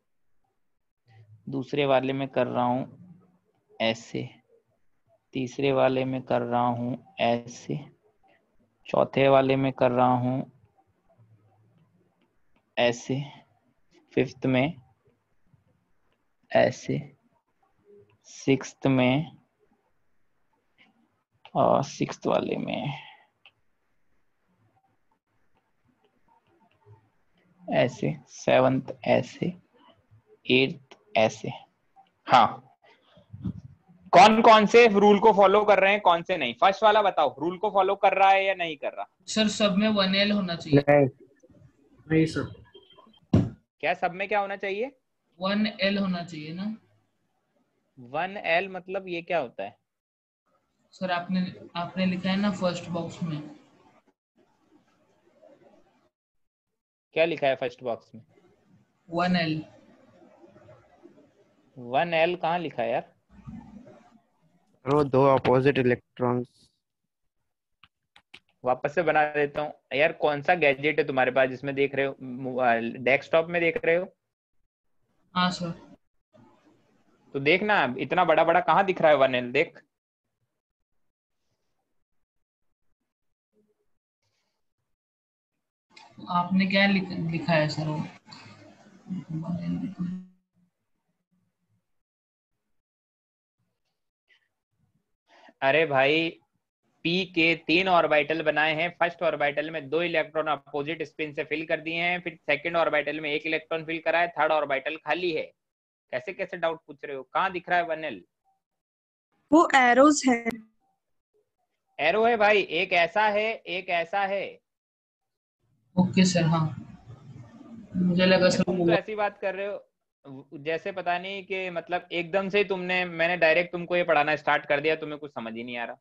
दूसरे वाले में कर रहा हूं ऐसे, तीसरे वाले में कर रहा हूं ऐसे, चौथे वाले में कर रहा हूं ऐसे, फिफ्थ में ऐसे, सिक्स्थ में और सिक्स्थ वाले में ऐसे, सेवंथ ऐसे, एट्थ ऐसे। हाँ, कौन कौन से रूल को फॉलो कर रहे हैं कौन से नहीं। फर्स्ट वाला बताओ, रूल को फॉलो कर रहा है या नहीं कर रहा। सर सब में 1L होना चाहिए। नहीं नहीं सर। क्या सब में क्या होना चाहिए? 1L होना चाहिए ना 1L मतलब ये क्या होता है? सर? आपने लिखा है ना फर्स्ट बॉक्स में। क्या लिखा है फर्स्ट बॉक्स में? 1L। 1L कहाँ लिखा है यार? रो दो अपोजिट इलेक्ट्रॉन्स। वापस से बना देता हूँ यार। कौन सा गैजेट है तुम्हारे पास जिसमें देख रहे हो? डेस्कटॉप में देख रहे हो? हाँ सर। तो देखना, इतना बड़ा बड़ा कहाँ दिख रहा है 1L, देख। आपने क्या लिखा है सर वो? अरे भाई, पी के 3 ऑर्बिटल बनाए हैं। फर्स्ट ऑर्बिटल में 2 इलेक्ट्रॉन अपोजिट स्पिन से फिल कर दिए हैं, फिर सेकंड ऑर्बिटल में 1 इलेक्ट्रॉन फिल करा है, थर्ड ऑर्बिटल खाली है। कैसे कैसे डाउट पूछ रहे हो? कहाँ दिख रहा है 1L? वो एरोज है। एरो है भाई, एक ऐसा है एक ऐसा है। Okay sir. हाँ मुझे लगा सर तुम वो तो ऐसी बात कर रहे हो जैसे पता नहीं कि मतलब एकदम से मैंने डायरेक्ट तुमको ये पढ़ाना स्टार्ट कर दिया, तुम्हें कुछ समझ ही नहीं आ रहा।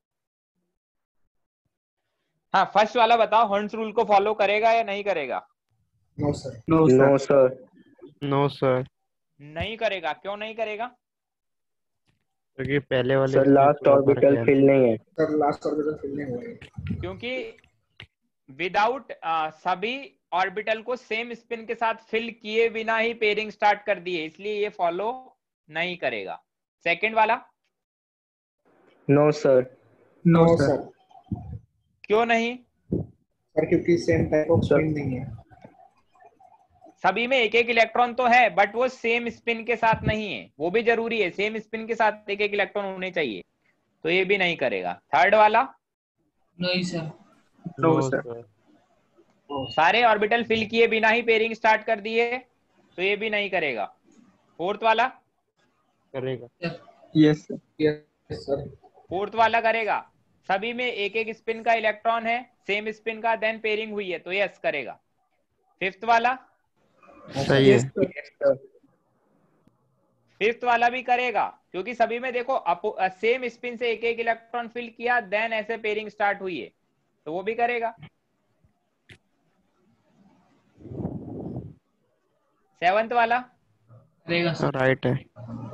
हाँ, फर्स्ट वाला बताओ, हर्ट्ज रूल को फॉलो करेगा या नहीं करेगा? No sir. No no sir. Sir. No sir. नहीं करेगा, क्यों नहीं करेगा? क्योंकि पहले वाले सर इसमें लास्ट पूरा भर ऑर्बिटल गया। फिल नहीं है। सर लास्ट ऑर्बिटल फिल नहीं हुआ है। क्योंकि विदाउट सभी ऑर्बिटल को सेम स्पिन के साथ फिल किए बिना ही पेयरिंग स्टार्ट कर दिए, इसलिए ये फॉलो नहीं करेगा। सेकंड वाला? No sir. No no sir. क्यों नहीं? सर क्योंकि same type of sir spin नहीं है। सभी में एक एक इलेक्ट्रॉन तो है, बट वो सेम स्पिन के साथ नहीं है। वो भी जरूरी है, सेम स्पिन के साथ एक एक इलेक्ट्रॉन होने चाहिए, तो ये भी नहीं करेगा। थर्ड वाला? नहीं सर। No no sir. सर। सारे ऑर्बिटल फिल किए बिना ही पेयरिंग स्टार्ट कर दिए, तो ये भी नहीं करेगा। फोर्थ वाला? करेगा। Yes sir. Yes sir. Fourth वाला करेगा। सभी में एक एक स्पिन का इलेक्ट्रॉन है, सेम स्पिन का, देन पेयरिंग हुई है, तो यस करेगा। फिफ्थ वाला? सही यस है। सर। फिफ्थ वाला भी करेगा, क्योंकि सभी में देखो सेम स्पिन से एक एक इलेक्ट्रॉन फिल किया, देन ऐसे पेयरिंग स्टार्ट हुई है, तो वो भी करेगा। सेवंथ वाला? करेगा सर। राइट है।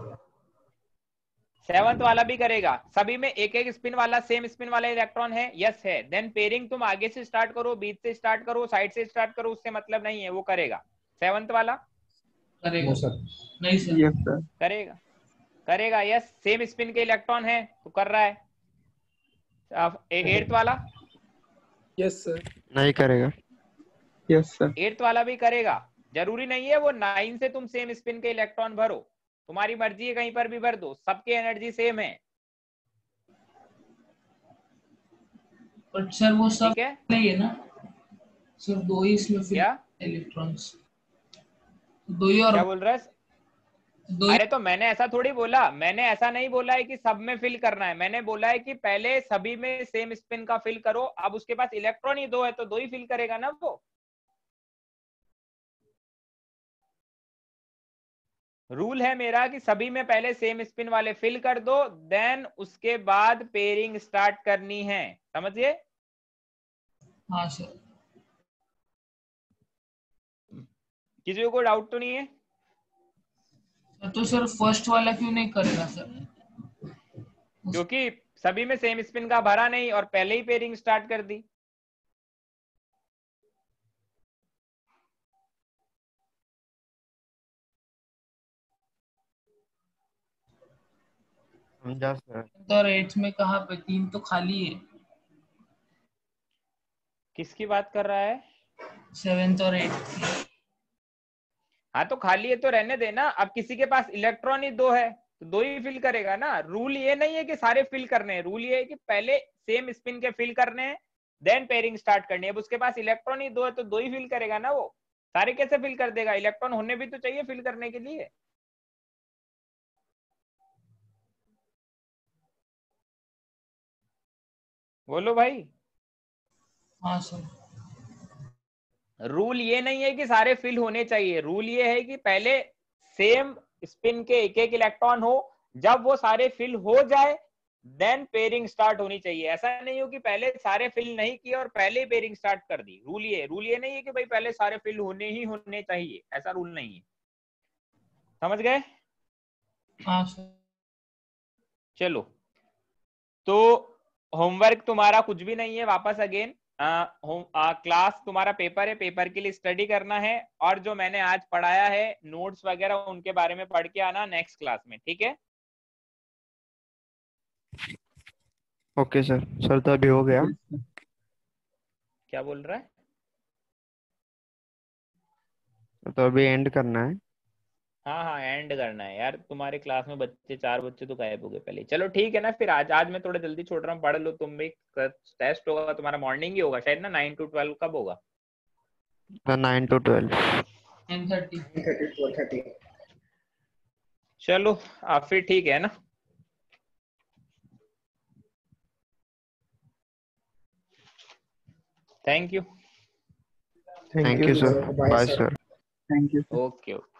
सेवंथ वाला भी करेगा। सभी में एक एक स्पिन वाला, सेम स्पिन वाला इलेक्ट्रॉन है, यस है। देन पेयरिंग तुम आगे से स्टार्ट करो, बीच से स्टार्ट करो, साइड से स्टार्ट करो, उससे मतलब नहीं है, वो करेगा। सेवंथ वाला? करेगा नो सर। नहीं सर। Yes sir. करेगा, करेगा, यस। सेम स्पिन के इलेक्ट्रॉन है तो कर रहा है। एट्थ वाला? Yes sir. नहीं करेगा। Yes sir. एट्थ वाला भी करेगा। जरूरी नहीं है वो 9 से तुम सेम स्पिन के इलेक्ट्रॉन भरो, तुम्हारी मर्जी है, कहीं पर भी भर दो, सबके एनर्जी सेम है। बट सर वो सब ठीक है? नहीं है ना सर, दो ही इसमें फिल क्या इलेक्ट्रॉन्स, दो ही। और क्या बोल रहा है? दो ही। अरे तो मैंने ऐसा थोड़ी बोला, मैंने ऐसा नहीं बोला है कि सब में फिल करना है। मैंने बोला है कि पहले सभी में सेम स्पिन का फिल करो, अब उसके पास इलेक्ट्रॉन ही 2 है तो 2 ही फिल करेगा ना वो। रूल है मेरा कि सभी में पहले सेम स्पिन वाले फिल कर दो, देन उसके बाद पेयरिंग स्टार्ट करनी है। समझिए? हाँ सर। किसी को डाउट तो नहीं है? तो सर फर्स्ट वाला क्यों नहीं करेगा सर? क्योंकि सभी में सेम स्पिन का भरा नहीं और पहले ही पेयरिंग स्टार्ट कर दी। समझा सर। तो 8 में कहाँ पे 3 तो खाली है। किसकी बात कर रहा है? 7th और 8th। हाँ तो खाली है तो रहने देना। अब किसी के पास इलेक्ट्रॉन ही 2 है तो 2 ही फिल करेगा ना। रूल ये नहीं है कि सारे फिल करने हैं, रूल ये है कि पहले सेम स्पिन के फिल करने हैं, देन पेयरिंग स्टार्ट करनी है। अब उसके पास इलेक्ट्रॉन ही 2 है तो 2 ही फिल करेगा ना वो। सारे कैसे फिल कर देगा? इलेक्ट्रॉन होने भी तो चाहिए फिल करने के लिए। बोलो भाई। हाँ सर। रूल ये नहीं है कि सारे फिल होने चाहिए, रूल ये है कि पहले सेम स्पिन के एक एक इलेक्ट्रॉन हो, जब वो सारे फिल हो जाए देन पेयरिंग स्टार्ट होनी चाहिए। ऐसा नहीं हो कि पहले सारे फिल नहीं किए और पहले ही पेयरिंग स्टार्ट कर दी। रूल ये नहीं है कि भाई पहले सारे फिल होने ही होने चाहिए, ऐसा रूल नहीं है। समझ गए? हाँ सर। चलो तो होमवर्क तुम्हारा कुछ भी नहीं है, वापस अगेन क्लास तुम्हारा पेपर है, पेपर के लिए स्टडी करना है, और जो मैंने आज पढ़ाया है नोट्स वगैरह उनके बारे में पढ़ के आना नेक्स्ट क्लास में, ठीक है? Okay sir. सर तो अभी हो गया। क्या बोल रहा है? तो अभी एंड करना है। हाँ हाँ एंड करना है यार, तुम्हारे क्लास में बच्चे 4 बच्चे तो गायब हो गए पहले। चलो ठीक है ना, फिर आज मैं थोड़ा जल्दी छोड़ रहा हूँ, पढ़ लो तुम भी। टेस्ट होगा तुम्हारा मॉर्निंग ही होगा शायद ना, 9 to 12 कब होगा? 9 to 12। 9:30। 4:30। चलो फिर ठीक है ना। Thank you. Thank you sir. Bye sir. Thank you. Okay okay.